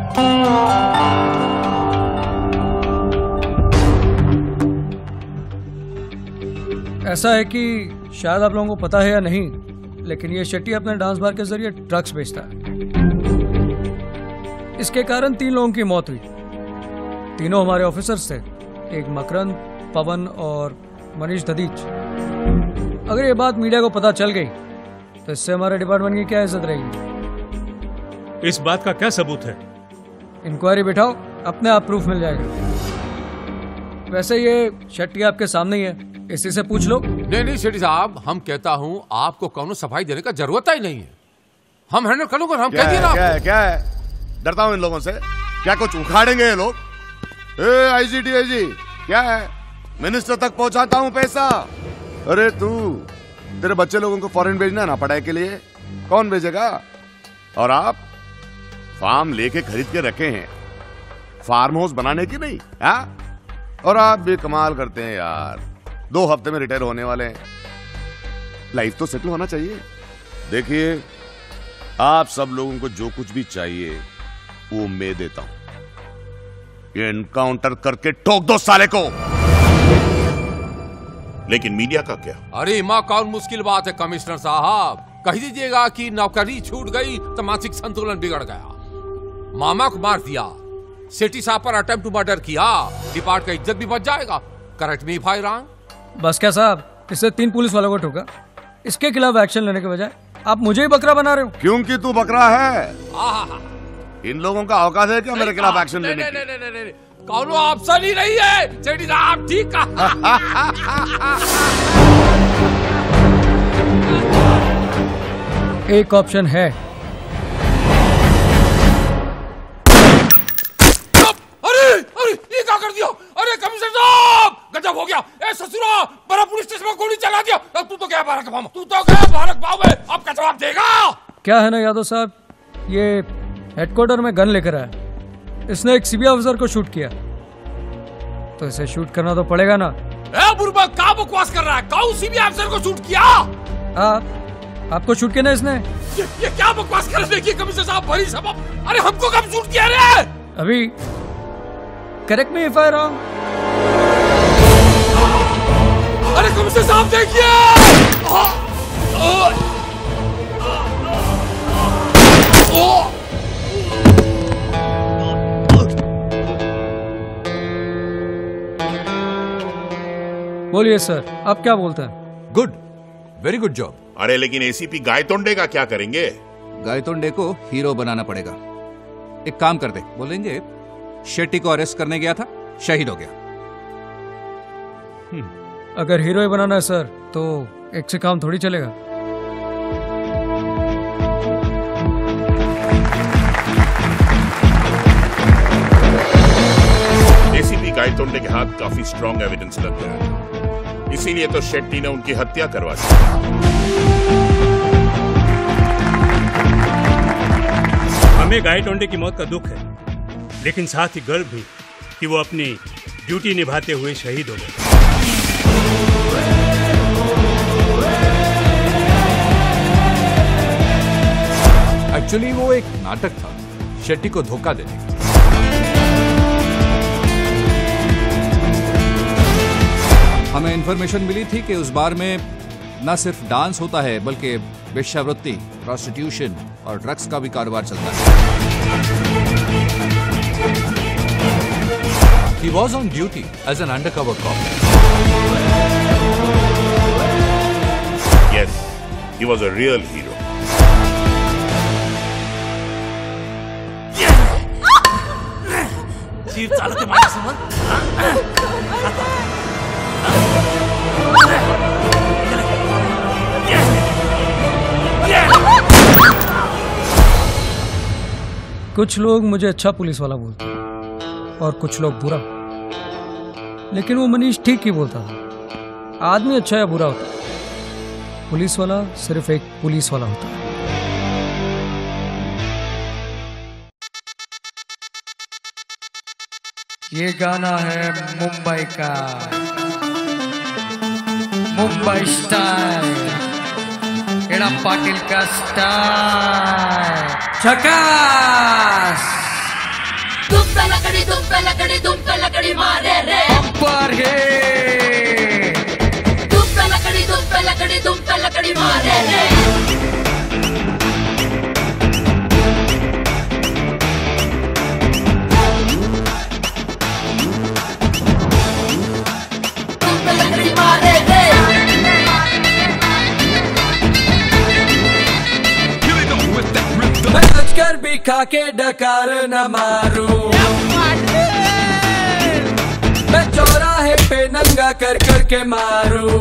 ऐसा है कि शायद आप लोगों को पता है या नहीं, लेकिन ये शेट्टी अपने डांस बार के जरिए ड्रग्स बेचता है। इसके कारण 3 लोगों की मौत हुई। तीनों हमारे ऑफिसर्स थे, एक मकरंद, पवन और मनीष ददीच। अगर ये बात मीडिया को पता चल गई तो इससे हमारे डिपार्टमेंट की क्या इज्जत रहेगी? इस बात का क्या सबूत है? इंक्वायरी बिठाओ, अपने आप प्रूफ मिल जाएगा। वैसे ये शेट्टी आपके सामने ही है, इसी से पूछ लो। नहीं शेट्टी साहब, हम कहता हूँ आपको कौनो सफाई देने का जरूरत ही नहीं है, हम हैंडल कर लूंगा। हम कह दिए ना। क्या है? डरता हूँ इन लोगों से? क्या कुछ उखाड़ेंगे ये लोग? आईजी, डीआईजी, क्या है? मिनिस्टर तक पहुंचाता हूँ पैसा। अरे तेरे बच्चे लोगों को फॉरेन भेजना ना पढ़ाई के लिए, कौन भेजेगा? और आप फार्म लेके खरीद के रखे हैं, फार्म हाउस बनाने की नहीं? हाँ? और आप भी कमाल करते हैं यार, 2 हफ्ते में रिटायर होने वाले हैं। लाइफ तो सेटल होना चाहिए। देखिए, आप सब लोगों को जो कुछ भी चाहिए वो मैं देता हूं। ये एनकाउंटर करके ठोक दो साले को। लेकिन मीडिया का क्या? अरे माँ, कौन मुश्किल बात है कमिश्नर साहब, कह दीजिएगा कि नौकरी छूट गई तो मानसिक संतुलन बिगड़ गया, मामा को मार दिया, सेठी साहब पर अटेम्प्ट टू मर्डर किया, डिपार्ट का इज्जत भी बच जाएगा। Correct me if I wrong. बस क्या साहब, इससे 3 पुलिस वालों को ठोका, इसके खिलाफ एक्शन लेने के बजाय आप मुझे ही बकरा बना रहे हो। क्योंकि तू बकरा है। इन लोगों का औकात है क्या मेरे खिलाफ एक्शन लेने की? नहीं, कौनो ऑप्शन ही नहीं है सेठी साहब, ठीक कहा। एक ऑप्शन है। अरे ये क्या कर दिया? अरे कमिश्नर साहब, गजब हो गया। ए ससुरा, बड़ा पुलिस स्टेशन में गोली चला दिया। तू तो गया भारत बाबू, अब क्या जवाब देगा? क्या है ना यादव साहब, ये हेडक्वार्टर में गन लेकर आया, इसने एक सीबीआई ऑफिसर को शूट किया, तो इसे शूट करना तो पड़ेगा ना। ए बुर्बा, क्या बकवास कर रहा है? कौन सीबीआई ऑफिसर को शूट किया? आपको शूट किया ना इसने। ये क्या बकवास कर रहे हैं कमिश्नर साहब? बड़ी सबब। अरे हमको कब शूट किया रे? अभी correct me if I wrong. अरे कमिश्नर साहब देखिए, बोलिए सर, आप क्या बोलते हैं? Good, very good job. अरे लेकिन एसीपी गायतोंडे का क्या करेंगे? गायतोंडे को हीरो बनाना पड़ेगा। एक काम कर दे, बोलेंगे शेट्टी को अरेस्ट करने गया था, शहीद हो गया। अगर हीरो ही बनाना है सर, तो एक से काम थोड़ी चलेगा। एसीपी गायतोंडे के हाथ काफी स्ट्रॉन्ग एविडेंस लग गया है, इसीलिए तो शेट्टी ने उनकी हत्या करवा दी। हमें गायतोंडे की मौत का दुख है, लेकिन साथ ही गर्व भी कि वो अपनी ड्यूटी निभाते हुए शहीद हो गए। एक्चुअली वो एक नाटक था, शेट्टी को धोखा देने का। हमें इंफॉर्मेशन मिली थी कि उस बार में न सिर्फ डांस होता है, बल्कि वेश्यावृत्ति, प्रोस्टिट्यूशन और ड्रग्स का भी कारोबार चलता है। He was on duty as an undercover cop. Yes, he was a real hero. जीव चालते माझ्यासमोर? कुछ लोग मुझे अच्छा पुलिस वाला बोलते हैं और कुछ लोग बुरा, लेकिन वो मनीष ठीक ही बोलता था। आदमी अच्छा या बुरा होता है, पुलिस वाला सिर्फ एक पुलिस वाला होता है। ये गाना है मुंबई का, मुंबई स्टाइल, एड़ा पाटिल का स्टाइल, झकास। तुम पे लकड़ी मारे रे पर हे। तुम पे लकड़ी मारे रे। कर भी खाके डकार न मारू, मैं चौराहे पे नंगा कर के मारू।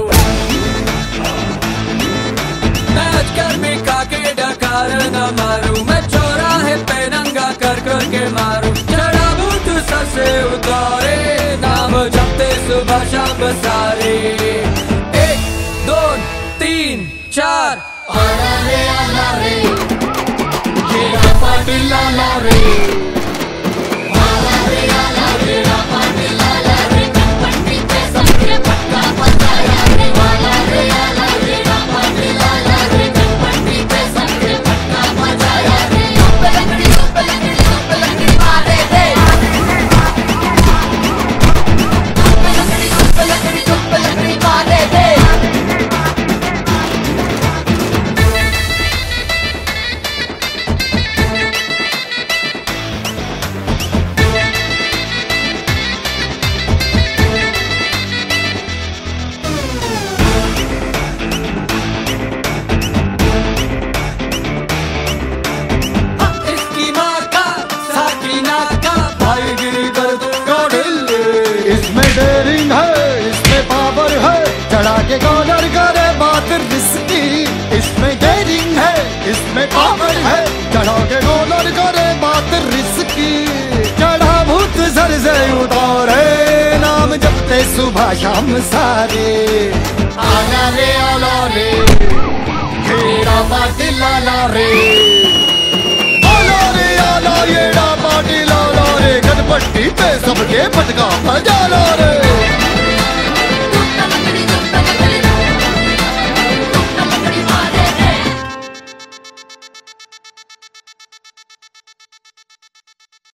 मैं कर भी खाके डकार न मारू, मैं चौराहे पे नंगा कर के मारू। चढ़ा बूट सर से उतारे, नाम जपते सुबह शाम सारे। 1 2 3 4 आला रे तेरा पाटिल आला रे, आला रे पाटिल आला रे, चटपटी पे सबके पटका बजाया रे। आला रे पाटिल आला रे, चटपटी पे सबके पटका बजाया रे। तुम पे लकड़ी मारे रे। तुम पे लकड़ी मारे रे। डेयरिंग है, इसमें पावर है, चढ़ा के कॉलर करे बात रिस्की। इसमें डेयरिंग है, इसमें पावर है, चढ़ा के कॉलर करे बात रिस्की। चढ़ा भूत सर से उतारे, नाम जपते सुबह शाम सारे। आला रे तेरा पाटिल आला रे, आला ये पाटिल आला रे, गणपट्टी पे सबके पटका बजा रे।